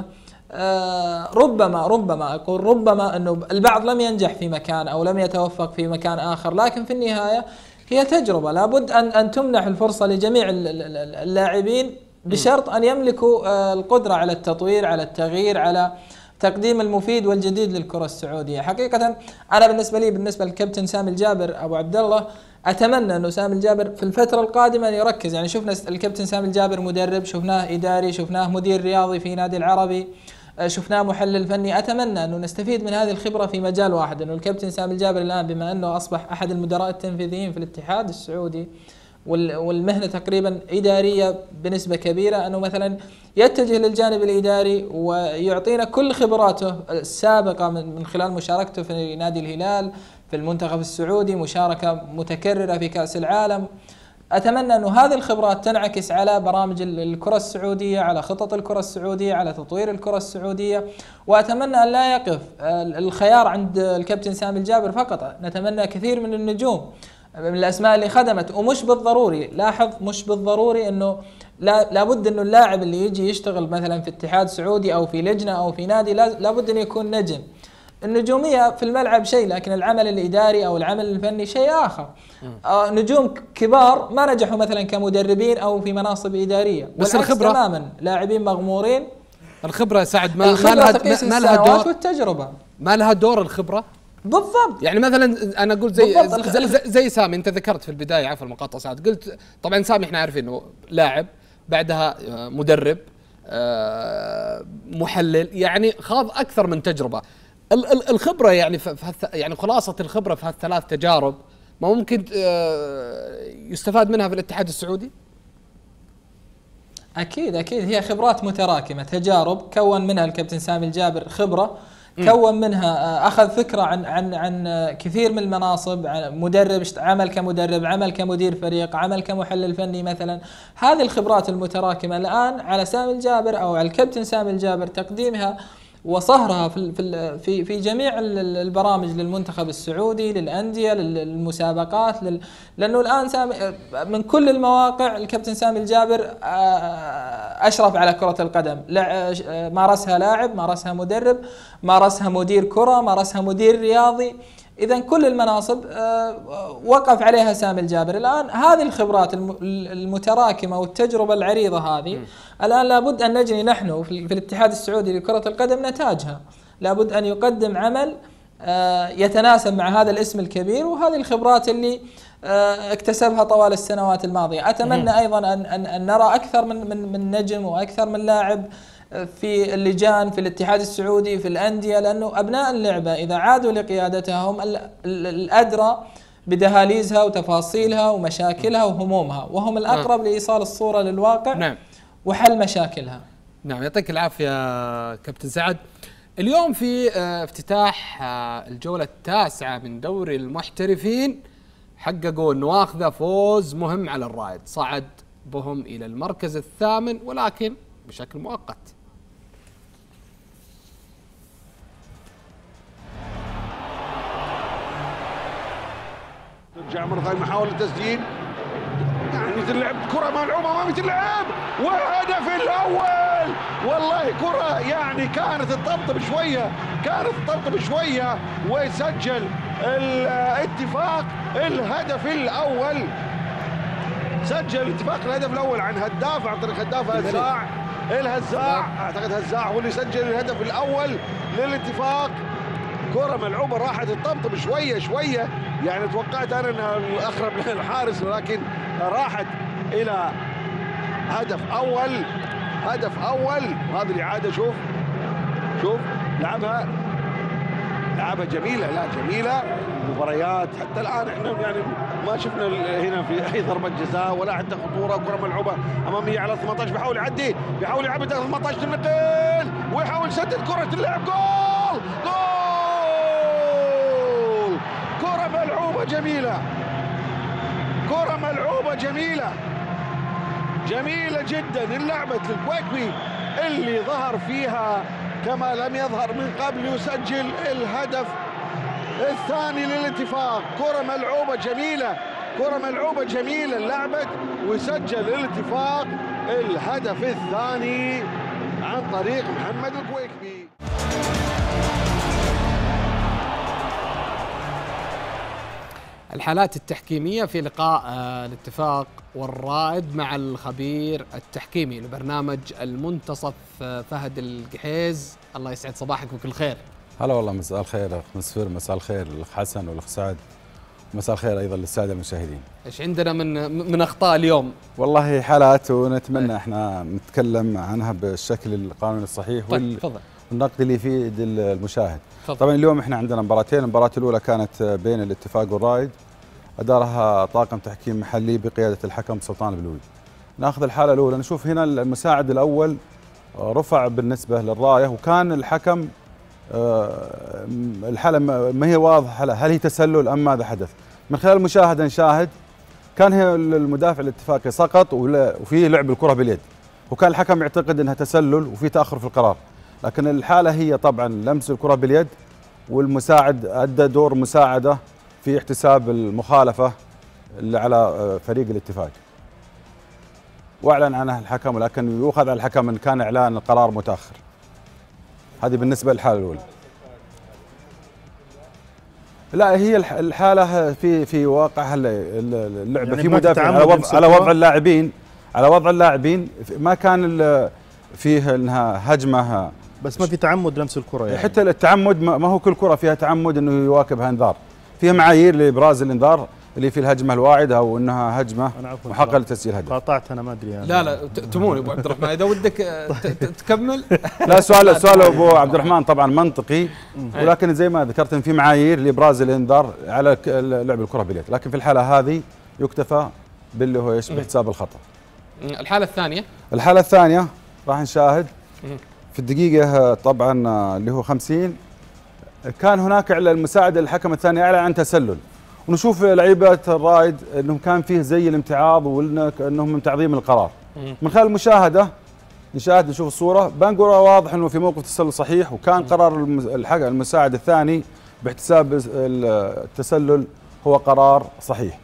ربما أقول ربما أنه البعض لم ينجح في مكان أو لم يتوفق في مكان آخر، لكن في النهاية هي تجربة لابد أن تمنح الفرصة لجميع اللاعبين بشرط أن يملكوا القدرة على التطوير، على التغيير، على تقديم المفيد والجديد للكرة السعودية. حقيقة أنا بالنسبة للكابتن سامي الجابر أبو عبد الله، أتمنى أنه سامي الجابر في الفترة القادمة أن يركز. يعني شفنا الكابتن سامي الجابر مدرب، شفناه إداري، شفناه مدير رياضي في نادي العربي، شفناه محلل فني. أتمنى أنه نستفيد من هذه الخبرة في مجال واحد، أنه الكابتن سامي الجابر الآن بما أنه أصبح أحد المدراء التنفيذيين في الاتحاد السعودي والمهنة تقريبا إدارية بنسبة كبيرة، أنه مثلا يتجه للجانب الإداري ويعطينا كل خبراته السابقة من خلال مشاركته في نادي الهلال، في المنتخب السعودي، مشاركة متكررة في كأس العالم. أتمنى أنه هذه الخبرات تنعكس على برامج الكرة السعودية، على خطط الكرة السعودية، على تطوير الكرة السعودية. وأتمنى أن لا يقف الخيار عند الكابتن سامي الجابر فقط، نتمنى كثير من النجوم من الأسماء اللي خدمت. ومش بالضروري، لاحظ، مش بالضروري أنه لابد أنه اللاعب اللي يجي يشتغل مثلا في اتحاد سعودي أو في لجنة أو في نادي لابد أن يكون نجم. النجومية في الملعب شيء، لكن العمل الإداري أو العمل الفني شيء آخر. نجوم كبار ما نجحوا مثلا كمدربين أو في مناصب إدارية، بس الخبرة تماما لاعبين مغمورين. الخبرة سعد ما لها دور، والتجربة ما لها دور الخبرة بالضبط. يعني مثلا انا اقول زي سامي، انت ذكرت في البدايه عفوا المقاطعه سعد، قلت طبعا سامي احنا عارفين انه لاعب، بعدها مدرب، محلل، يعني خاض اكثر من تجربه. الخبره يعني يعني خلاصه الخبره في هالثلاث تجارب ما ممكن يستفاد منها في الاتحاد السعودي؟ اكيد هي خبرات متراكمه، تجارب كون منها الكابتن سامي الجابر خبره، كون منها أخذ فكرة عن كثير من المناصب، مدرب، عمل كمدرب، عمل كمدير فريق، عمل كمحلل فني مثلا. هذه الخبرات المتراكمة الآن على سامي الجابر أو على الكابتن سامي الجابر تقديمها وصهرها في جميع البرامج للمنتخب السعودي، للأندية، للمسابقات، لأنه الآن من كل المواقع الكابتن سامي الجابر أشرف على كرة القدم، مارسها لاعب، مارسها مدرب، مارسها مدير كرة، مارسها مدير رياضي. إذن كل المناصب وقف عليها سامي الجابر. الآن هذه الخبرات المتراكمة والتجربة العريضة هذه الآن لابد أن نجني نحن في الاتحاد السعودي لكرة القدم نتاجها. لابد أن يقدم عمل يتناسب مع هذا الاسم الكبير وهذه الخبرات اللي اكتسبها طوال السنوات الماضية. أتمنى أيضا أن نرى أكثر من نجم وأكثر من لاعب في اللجان في الاتحاد السعودي في الأندية، لأنه أبناء اللعبة إذا عادوا لقيادتها هم الأدرى بدهاليزها وتفاصيلها ومشاكلها وهمومها، وهم الأقرب لإيصال الصورة للواقع. نعم. وحل مشاكلها. نعم، يعطيك العافية كابتن سعد. اليوم في افتتاح الجولة التاسعة من دوري المحترفين حققوا النواخذة فوز مهم على الرائد، صعد بهم إلى المركز الثامن ولكن بشكل مؤقت. رجع مرة ثانية محاولة تسجيل، يعني مثل لعب كرة ملعوبة ما مثل لعب، وهدف الأول. والله كرة يعني كانت تطبطب شوية، ويسجل الاتفاق الهدف الأول. سجل الاتفاق الهدف الأول عن هداف عن طريق هداف الهزاع، أعتقد هزاع هو اللي سجل الهدف الأول للاتفاق. كرة ملعوبة راحت تطبطب شوية، يعني توقعت أنا أنها الأقرب للحارس، ولكن راحت إلى هدف اول، هدف اول. هذه الاعاده شوف لعبها جميله، لا جميله. مباريات حتى الان احنا يعني ما شفنا هنا في اي ضربه جزاء ولا حتى خطوره. كره ملعوبه اماميه على 18، بيحاول يعدي، بيحاول يعبي 18 تنقل ويحاول يسدد كره اللعب. جول جول، كره ملعوبه جميله، كره ملعوبه جميله جميله جدا. اللعبه الكويكبي اللي ظهر فيها كما لم يظهر من قبل، يسجل الهدف الثاني للاتفاق. كرة ملعوبة جميلة، كرة ملعوبة جميلة لعبت، ويسجل الاتفاق الهدف الثاني عن طريق محمد الكويكبي. الحالات التحكيمية في لقاء الاتفاق والرائد مع الخبير التحكيمي لبرنامج المنتصف فهد القحيز. الله يسعد صباحك بكل خير. هلا والله، مساء الخير اخ مسفر، مساء الخير الاخ حسن والاخ سعد، مساء الخير ايضا للساده المشاهدين. ايش عندنا من اخطاء اليوم؟ والله حالات ونتمنى احنا نتكلم عنها بالشكل القانوني الصحيح والنقد اللي يفيد المشاهد. طبعا اليوم احنا عندنا مباراتين. المباراه الاولى كانت بين الاتفاق والرائد، ادارها طاقم تحكيم محلي بقياده الحكم سلطان البلوي. ناخذ الحاله الاولى، نشوف هنا المساعد الاول رفع بالنسبه للرايه، وكان الحكم الحالة ما هي واضحة هل هي تسلل أم ماذا حدث. من خلال المشاهدة نشاهد كان هي المدافع الاتفاقي سقط وفيه لعب الكرة باليد، وكان الحكم يعتقد أنها تسلل وفي تأخر في القرار، لكن الحالة هي طبعا لمس الكرة باليد، والمساعد أدى دور مساعدة في احتساب المخالفة اللي على فريق الاتفاق، وأعلن عنها الحكم، ولكن يؤخذ على الحكم إن كان إعلان القرار متأخر. هذه بالنسبة للحالة الأولى. لا، هي الحالة في واقع اللعبة يعني في مدافع على وضع اللاعبين، ما كان فيه انها هجمة، بس ما في تعمد لمس الكرة يعني. حتى التعمد ما هو كل كرة فيها تعمد انه يواكبها انذار، فيها معايير لابراز الانذار اللي في الهجمة الواعدة او انها هجمة محققة لتسجيل هدف. قاطعت انا ما ادري يعني. لا تموني ابو عبد الرحمن، اذا ودك تكمل. لا، سؤال ابو عبد الرحمن طبعا منطقي، ولكن زي ما ذكرت ان في معايير لابراز الانذار على لعب الكرة باليد، لكن في الحالة هذه يكتفى باللي هو ايش باحتساب الخطأ. الحالة الثانية راح نشاهد في الدقيقة طبعا اللي هو 50 كان هناك المساعد الحكم الثاني اعلن عن تسلل، ونشوف لعيبه الرائد انهم كان فيه زي الامتعاض وانهم من تعظيم القرار. من خلال المشاهده نشوف الصوره، بنقول واضح انه في موقف تسلل صحيح، وكان قرار المساعد الثاني باحتساب التسلل هو قرار صحيح.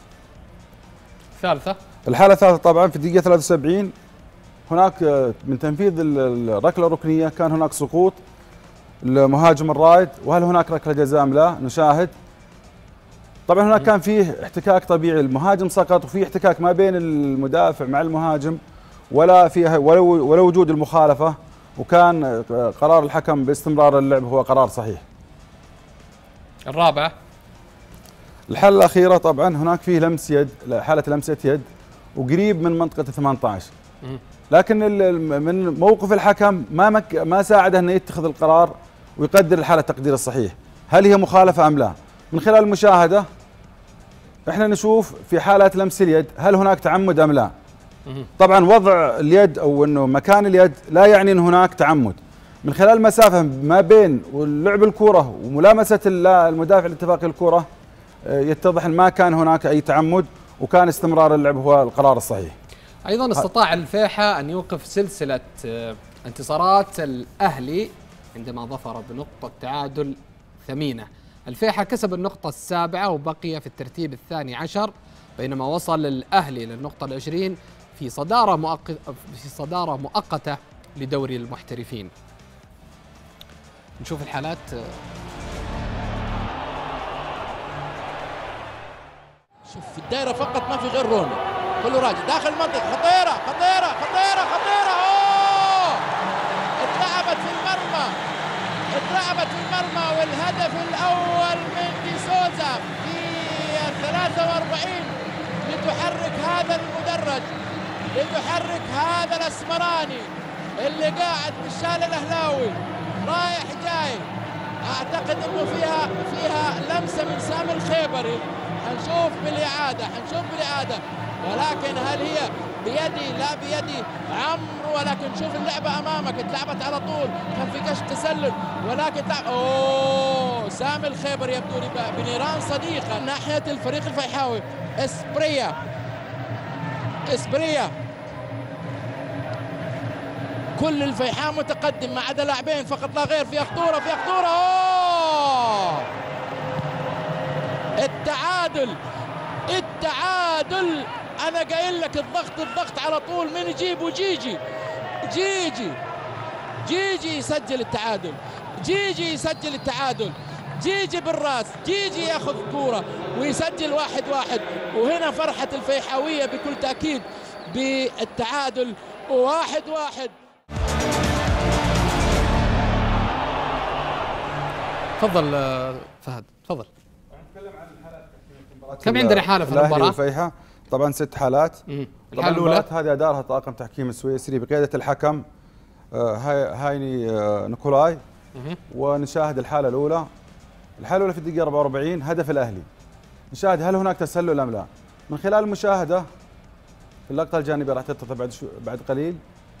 الحاله الثالثه طبعا في الدقيقه 73 هناك من تنفيذ الركله الركنيه كان هناك سقوط المهاجم الرائد، وهل هناك ركله جزاء ام لا؟ نشاهد. طبعا هناك كان فيه احتكاك طبيعي، المهاجم سقط وفي احتكاك ما بين المدافع مع المهاجم ولا وجود المخالفه، وكان قرار الحكم باستمرار اللعب هو قرار صحيح. الحالة الأخيرة طبعا هناك فيه لمس يد، حالة لمسة يد وقريب من منطقة 18، لكن من موقف الحكم ما ساعده أنه يتخذ القرار ويقدر الحالة التقدير الصحيح، هل هي مخالفة أم لا؟ من خلال المشاهدة احنا نشوف في حالات لمس اليد هل هناك تعمد أم لا؟ طبعا وضع اليد أو أنه مكان اليد لا يعني أن هناك تعمد. من خلال المسافة ما بين لعب الكرة وملامسة المدافع الاتفاقي الكرة يتضح أن ما كان هناك أي تعمد، وكان استمرار اللعب هو القرار الصحيح. أيضا استطاع الفيحة أن يوقف سلسلة انتصارات الأهلي عندما ظفر بنقطة تعادل ثمينة. الفيحة كسب النقطة السابعة وبقي في الترتيب الثاني عشر، بينما وصل الأهلي للنقطة العشرين في صدارة مؤقتة لدوري المحترفين. نشوف الحالات. شوف في الدائرة فقط، ما في غير روني، كله راجع داخل المنطقة، خطيرة خطيرة خطيرة خطيرة. أوه، اتلعبت في المرمى، والهدف الأول من دي سوزا في 43 لتحرك هذا المدرج لتحرك هذا الاسمراني اللي قاعد بالشال الاهلاوي رايح جاي. اعتقد انه فيها لمسه من سامي الخيبري. حنشوف بالاعاده ولكن هل هي بيدي؟ لا بيدي عمرو، ولكن شوف اللعبه امامك اتلعبت على طول، كان في كشف تسلل ولكن سامي الخيبر يبدو لي بنيران صديقه ناحيه الفريق الفيحاوي. اسبريا كل الفيحاء متقدم ما عدا لاعبين فقط لا غير. في خطوره التعادل. انا قايل لك الضغط على طول من يجيبه جيجي يسجل التعادل. جيجي بالراس، جيجي ياخذ كوره ويسجل 1-1. وهنا فرحه الفيحاويه بكل تاكيد بالتعادل 1-1. تفضل فهد، تفضل. كم عندنا حالة في المباراة؟ والفيحاء طبعا 6 حالات. الحالة الأولى هذه أدارها طاقم تحكيم السويسري بقيادة الحكم هايني نيكولاي. ونشاهد الحالة الأولى. في الدقيقة 44 هدف الأهلي. نشاهد هل هناك تسلل أم لا. من خلال المشاهدة في اللقطة الجانبية راح تتضح بعد قليل.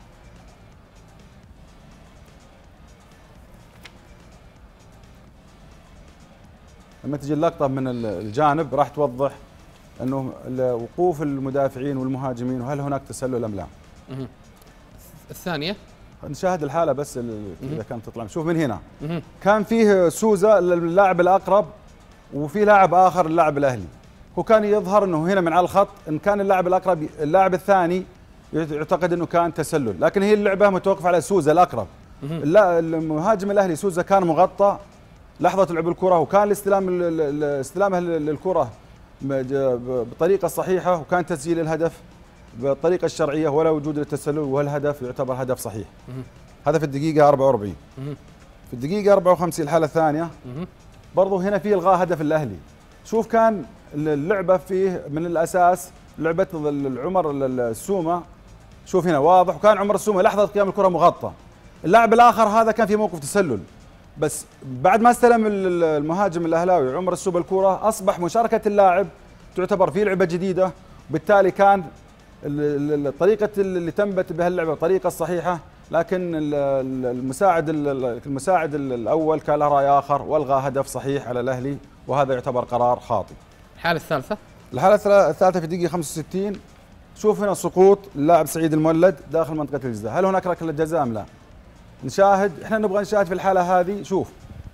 لما تجي اللقطة من الجانب راح توضح انه وقوف المدافعين والمهاجمين وهل هناك تسلل ام لا. الثانية نشاهد الحالة بس اذا كانت تطلع. شوف من هنا كان فيه سوزا اللاعب الاقرب وفي لاعب اخر اللاعب الاهلي. هو كان يظهر انه هنا من على الخط ان كان اللاعب الاقرب اللاعب الثاني يعتقد انه كان تسلل، لكن هي اللعبة متوقفة على سوزا الاقرب. المهاجم الاهلي سوزا كان مغطى لحظة لعب الكرة، وكان استلامه للكرة بطريقة صحيحة، وكان تسجيل الهدف بالطريقة الشرعية ولا وجود للتسلل، والهدف يعتبر هدف صحيح. هذا في الدقيقة 44. في الدقيقة 54 الحالة الثانية برضو هنا في إلغاء هدف الأهلي. شوف كان اللعبة فيه من الأساس لعبة عمر السومة. شوف هنا واضح، وكان عمر السومة لحظة قيام الكرة مغطى. اللاعب الآخر هذا كان في موقف تسلل، بس بعد ما استلم المهاجم الاهلاوي عمر السوبة الكرة اصبح مشاركة اللاعب تعتبر في لعبة جديدة، وبالتالي كان الطريقة اللي تمت بها اللعبة الطريقة الصحيحة، لكن المساعد الاول كان له راي اخر والغى هدف صحيح على الاهلي، وهذا يعتبر قرار خاطئ. الحالة الثالثة في الدقيقة 65. شوف هنا سقوط اللاعب سعيد المولد داخل منطقة الجزاء. هل هناك ركلة جزاء ام لا؟ نشاهد، احنا نبغى نشاهد في الحالة هذه. شوف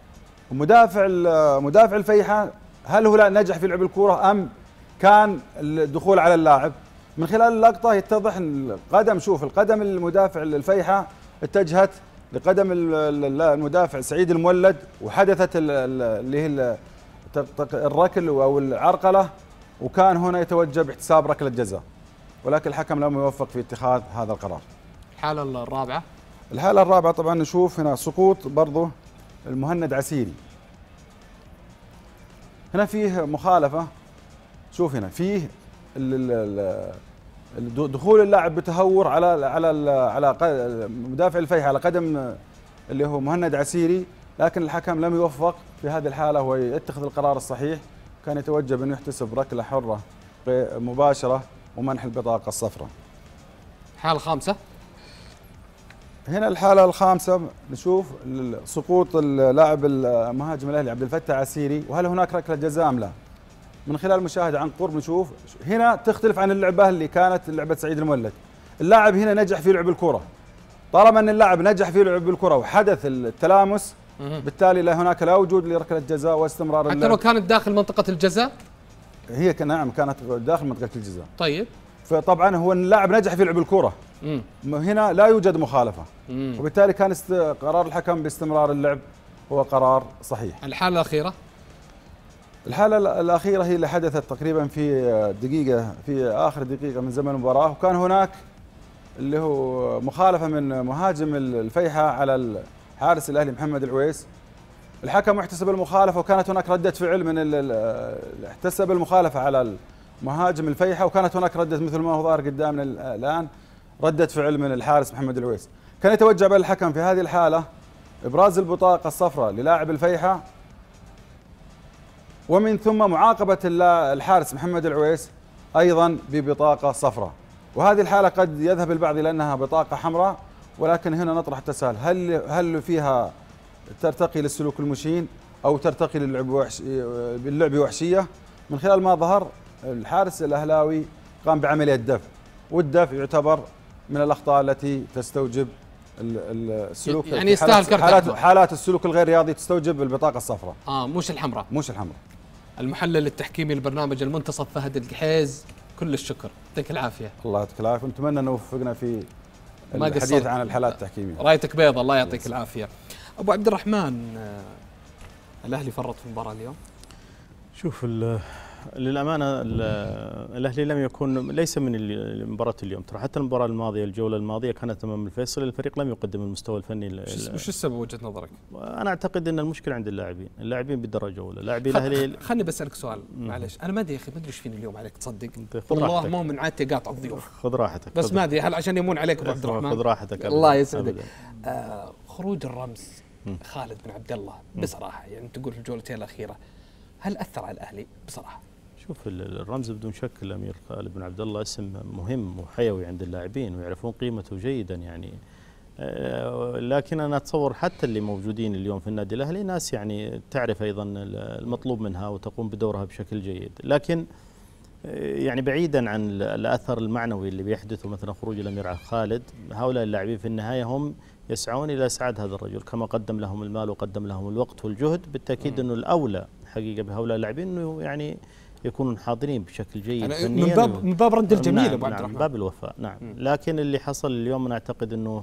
مدافع الفيحاء هل هو نجح في لعب الكرة ام كان الدخول على اللاعب؟ من خلال اللقطة يتضح ان القدم، شوف القدم المدافع الفيحاء اتجهت لقدم المدافع سعيد المولد، وحدثت اللي هي الركل او العرقلة، وكان هنا يتوجب احتساب ركلة جزاء، ولكن الحكم لم يوفق في اتخاذ هذا القرار. الحالة الرابعة طبعا نشوف هنا سقوط برضه المهند عسيري. هنا فيه مخالفة. شوف هنا فيه دخول اللاعب بتهور على مدافع الفيحاء على قدم اللي هو مهند عسيري، لكن الحكم لم يوفق في هذه الحالة هو يتخذ القرار الصحيح. كان يتوجب انه يحتسب ركلة حرة مباشرة ومنح البطاقة الصفراء. الحالة الخامسة. هنا الحالة الخامسة نشوف سقوط اللاعب المهاجم الاهلي عبد الفتاح عسيري، وهل هناك ركلة جزاء ام لا؟ من خلال المشاهدة عن قرب نشوف هنا تختلف عن اللعبة اللي كانت لعبة سعيد المولد. اللاعب هنا نجح في لعب الكرة. طالما ان اللاعب نجح في لعب الكرة وحدث التلامس، بالتالي لا وجود لركلة جزاء واستمرار حتى لو كانت داخل منطقة الجزاء. هي نعم كانت داخل منطقة الجزاء. طيب. فطبعا هو اللاعب نجح في لعب الكرة. هنا لا يوجد مخالفة. وبالتالي كان قرار الحكم باستمرار اللعب هو قرار صحيح. الحالة الأخيرة هي اللي حدثت تقريبا في آخر دقيقة من زمن المباراة، وكان هناك اللي هو مخالفة من مهاجم الفيحاء على حارس الأهلي محمد العويس. الحكم احتسب المخالفة، وكانت هناك ردة فعل من احتسب المخالفة على مهاجم الفيحة، وكانت هناك ردة مثل ما هو ظاهر قدامنا الآن ردة فعل من الحارس محمد العويس. كان يتوجه بها الحكم في هذه الحالة إبراز البطاقة الصفراء للاعب الفيحة، ومن ثم معاقبة الحارس محمد العويس أيضا ببطاقة صفراء. وهذه الحالة قد يذهب البعض إلى أنها بطاقة حمراء، ولكن هنا نطرح التساؤل، هل فيها ترتقي للسلوك المشين أو ترتقي باللعب وحشية؟ من خلال ما ظهر الحارس الأهلاوي قام بعملية دفع، والدفع يعتبر من الأخطاء التي تستوجب السلوك، يعني يستاهل كرت حالات السلوك الغير رياضي تستوجب البطاقة الصفراء مش الحمراء. مش الحمراء. المحلل التحكيمي للبرنامج المنتصف فهد القحيز، كل الشكر، يعطيك العافية. الله يعطيك العافية، ونتمنى أن وفقنا في الحديث عن الحالات التحكيمية. رايتك بيض، الله يعطيك العافية. أبو عبد الرحمن، الأهلي فرط في المباراة اليوم؟ شوف للأمانة الأهلي لم يكن، ليس من مباراة اليوم، ترى حتى المباراة الماضية الجولة الماضية كانت أمام الفيصل، الفريق لم يقدم المستوى الفني. وش السبب وجهة نظرك؟ أنا أعتقد أن المشكلة عند اللاعبين بالدرجة الأولى، لاعبي الأهلي. خلني بسألك سؤال معلش، أنا ما أدري يا أخي، ما أدري ايش فيني اليوم عليك، تصدق والله مو من عادتي قاطع الضيوف. خذ راحتك بس ما أدري هل عشان يمون عليك أبو عبد الرحمن؟ خذ راحتك الله يسعدك. خروج الرمز خالد بن عبد الله بصراحة، يعني تقول في الجولتين الأخيرة هل أثر على الأهلي بصراحة؟ شوف الرمز بدون شك الأمير خالد بن عبد الله اسم مهم وحيوي عند اللاعبين ويعرفون قيمته جيدا يعني، لكن أنا أتصور حتى اللي موجودين اليوم في النادي الأهلي ناس يعني تعرف أيضا المطلوب منها وتقوم بدورها بشكل جيد، لكن يعني بعيدا عن الأثر المعنوي اللي بيحدثه مثلا خروج الأمير خالد، هؤلاء اللاعبين في النهاية هم يسعون إلى إسعاد هذا الرجل، كما قدم لهم المال وقدم لهم الوقت والجهد، بالتأكيد أنه الأولى حقيقة بهؤلاء اللاعبين أنه يعني يكونون حاضرين بشكل جيد فنيا من باب رد الجميل ابو عبد الرحمن، من باب الوفاء. نعم. لكن اللي حصل اليوم انا اعتقد انه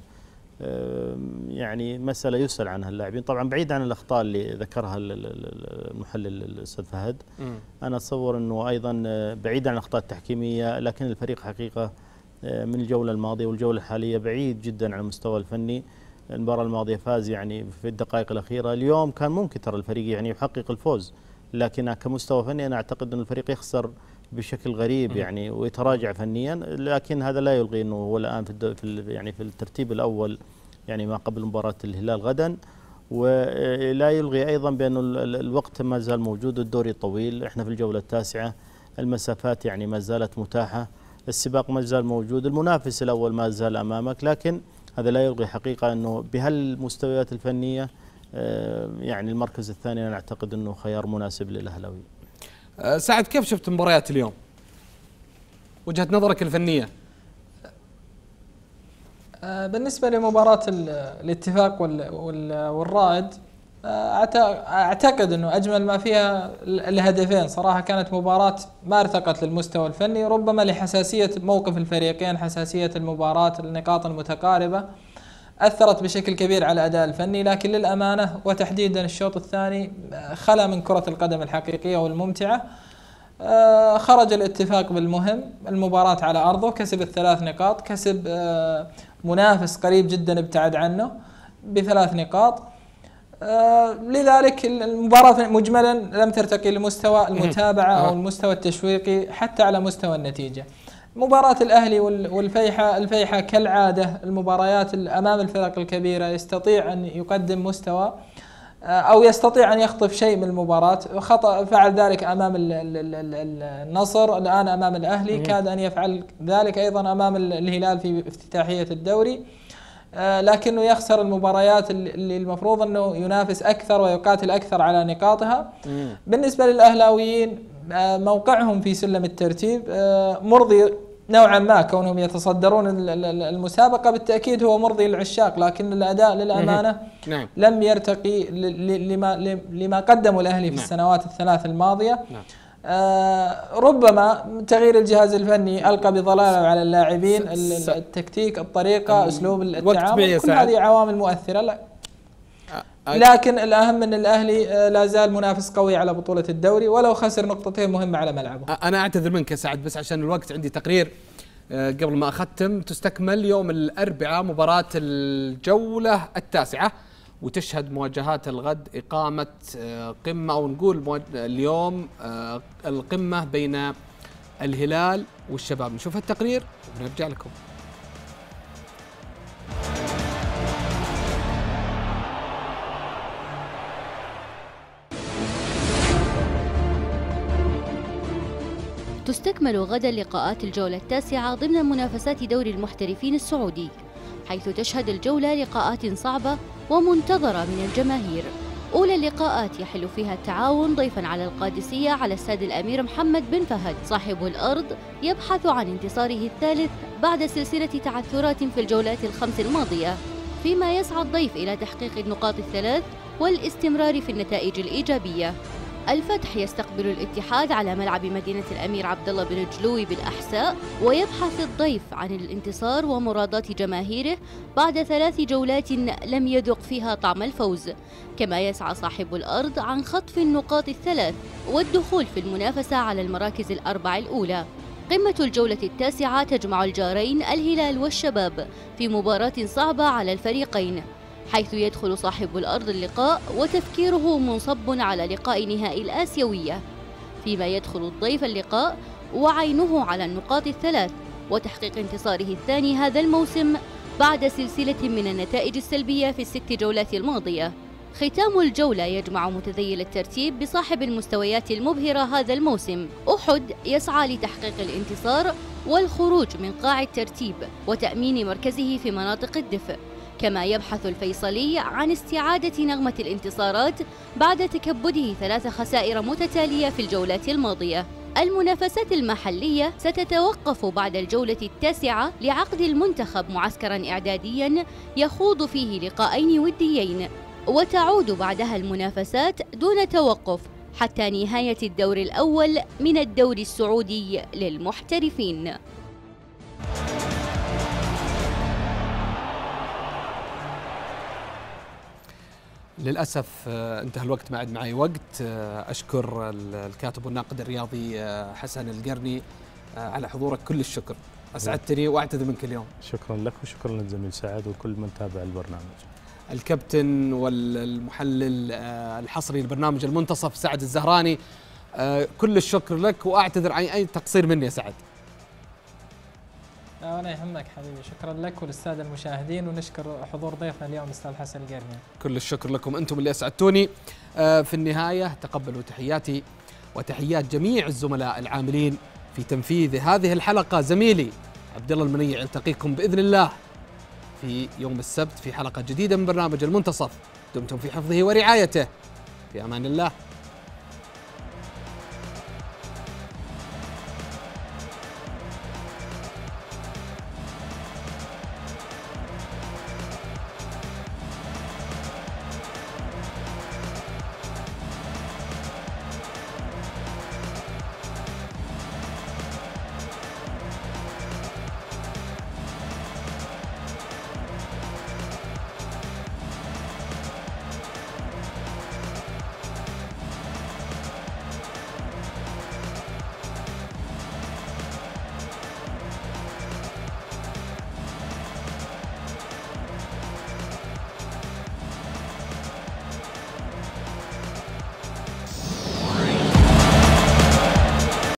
يعني مساله يسأل عنها اللاعبين، طبعا بعيد عن الاخطاء اللي ذكرها المحلل الاستاذ فهد. انا اتصور انه ايضا بعيد عن الاخطاء التحكيميه، لكن الفريق حقيقه من الجوله الماضيه والجوله الحاليه بعيد جدا عن المستوى الفني. المباراه الماضيه فاز يعني في الدقائق الاخيره، اليوم كان ممكن ترى الفريق يعني يحقق الفوز، لكن كمستوى فني أنا أعتقد أن الفريق يخسر بشكل غريب يعني ويتراجع فنيا، لكن هذا لا يلغي أنه هو الآن يعني في الترتيب الأول يعني ما قبل مباراة الهلال غدا، ولا يلغي أيضا بأن الوقت ما زال موجود، الدوري طويل، إحنا في الجولة التاسعة، المسافات يعني ما زالت متاحة، السباق ما زال موجود، المنافس الأول ما زال أمامك، لكن هذا لا يلغي حقيقة أنه بهالمستويات الفنية يعني المركز الثاني أنا أعتقد أنه خيار مناسب للأهلاوي. سعد، كيف شفت مباريات اليوم؟ وجهة نظرك الفنية؟ بالنسبة لمباراة الاتفاق والرائد، أعتقد أنه أجمل ما فيها الهدفين، صراحة كانت مباراة ما ارتقت للمستوى الفني، ربما لحساسية موقف الفريقين، حساسية المباراة، النقاط المتقاربة أثرت بشكل كبير على الأداء الفني، لكن للأمانة وتحديدا الشوط الثاني خلا من كرة القدم الحقيقية والممتعة. خرج الاتفاق بالمهم، المباراة على أرضه، كسب ال3 نقاط، كسب منافس قريب جدا ابتعد عنه ب3 نقاط، لذلك المباراة مجملا لم ترتقي لمستوى المتابعة أو المستوى التشويقي حتى على مستوى النتيجة. مباراة الأهلي الفيحة كالعادة المباريات أمام الفرق الكبيرة يستطيع أن يقدم مستوى أو يستطيع أن يخطف شيء من المباراة، خطأ فعل ذلك أمام النصر، الآن أمام الأهلي، كاد أن يفعل ذلك أيضا أمام الهلال في افتتاحية الدوري، لكنه يخسر المباريات اللي المفروض أنه ينافس أكثر ويقاتل أكثر على نقاطها. بالنسبة للأهلاويين موقعهم في سلم الترتيب مرضي نوعا ما، كونهم يتصدرون المسابقة بالتأكيد هو مرضي للعشاق، لكن الأداء للأمانة لم يرتقي لما قدموا الأهلي في السنوات ال3 الماضية. ربما تغيير الجهاز الفني ألقى بظلاله على اللاعبين، التكتيك، الطريقة، أسلوب التعامل، كل هذه عوامل مؤثرة، لكن الأهم أن الأهلي لا زال منافس قوي على بطولة الدوري ولو خسر نقطتين مهمة على ملعبه. أنا أعتذر منك يا سعد، بس عشان الوقت عندي تقرير قبل ما أختم. تستكمل يوم الأربعاء مباراة الجولة التاسعة، وتشهد مواجهات الغد إقامة قمة، أو نقول اليوم القمة بين الهلال والشباب. نشوف التقرير ونرجع لكم. تستكمل غدا لقاءات الجولة التاسعة ضمن منافسات دوري المحترفين السعودي، حيث تشهد الجولة لقاءات صعبة ومنتظرة من الجماهير. أولى اللقاءات يحل فيها التعاون ضيفاً على القادسية على استاد الأمير محمد بن فهد. صاحب الأرض يبحث عن انتصاره الثالث بعد سلسلة تعثرات في الجولات الخمس الماضية، فيما يسعى الضيف إلى تحقيق النقاط الثلاث والاستمرار في النتائج الإيجابية. الفتح يستقبل الاتحاد على ملعب مدينة الأمير عبد الله بن جلوي بالأحساء، ويبحث الضيف عن الانتصار ومراضاة جماهيره بعد 3 جولات لم يذق فيها طعم الفوز. كما يسعى صاحب الأرض عن خطف النقاط الثلاث والدخول في المنافسة على المراكز الأربع الأولى. قمة الجولة التاسعة تجمع الجارين الهلال والشباب في مباراة صعبة على الفريقين، حيث يدخل صاحب الأرض اللقاء وتفكيره منصب على لقاء نهائي الآسيوية، فيما يدخل الضيف اللقاء وعينه على النقاط الثلاث وتحقيق انتصاره الثاني هذا الموسم بعد سلسلة من النتائج السلبية في ال6 جولات الماضية. ختام الجولة يجمع متذيل الترتيب بصاحب المستويات المبهرة هذا الموسم. أحد يسعى لتحقيق الانتصار والخروج من قاع الترتيب وتأمين مركزه في مناطق الدفء. كما يبحث الفيصلي عن استعادة نغمة الانتصارات بعد تكبده 3 خسائر متتالية في الجولات الماضية. المنافسات المحلية ستتوقف بعد الجولة التاسعة لعقد المنتخب معسكرا إعداديا يخوض فيه لقاءين وديين، وتعود بعدها المنافسات دون توقف حتى نهاية الدور الأول من الدوري السعودي للمحترفين. للأسف انتهى الوقت، ما عاد معي وقت. أشكر الكاتب والناقد الرياضي حسن القرني على حضورك، كل الشكر، أسعدتني وأعتذر منك اليوم. شكرا لك وشكرا للزميل سعد وكل من تابع البرنامج. الكابتن والمحلل الحصري لبرنامج المنتصف سعد الزهراني، كل الشكر لك وأعتذر عن أي تقصير مني يا سعد. لا ولا يهمك حبيبي، شكرا لك وللسادة المشاهدين، ونشكر حضور ضيفنا اليوم الأستاذ حسن القرني. كل الشكر لكم أنتم اللي أسعدتوني. في النهاية تقبلوا تحياتي وتحيات جميع الزملاء العاملين في تنفيذ هذه الحلقة. زميلي عبد الله المنيع يلتقيكم بإذن الله في يوم السبت في حلقة جديدة من برنامج المنتصف. دمتم في حفظه ورعايته، في أمان الله.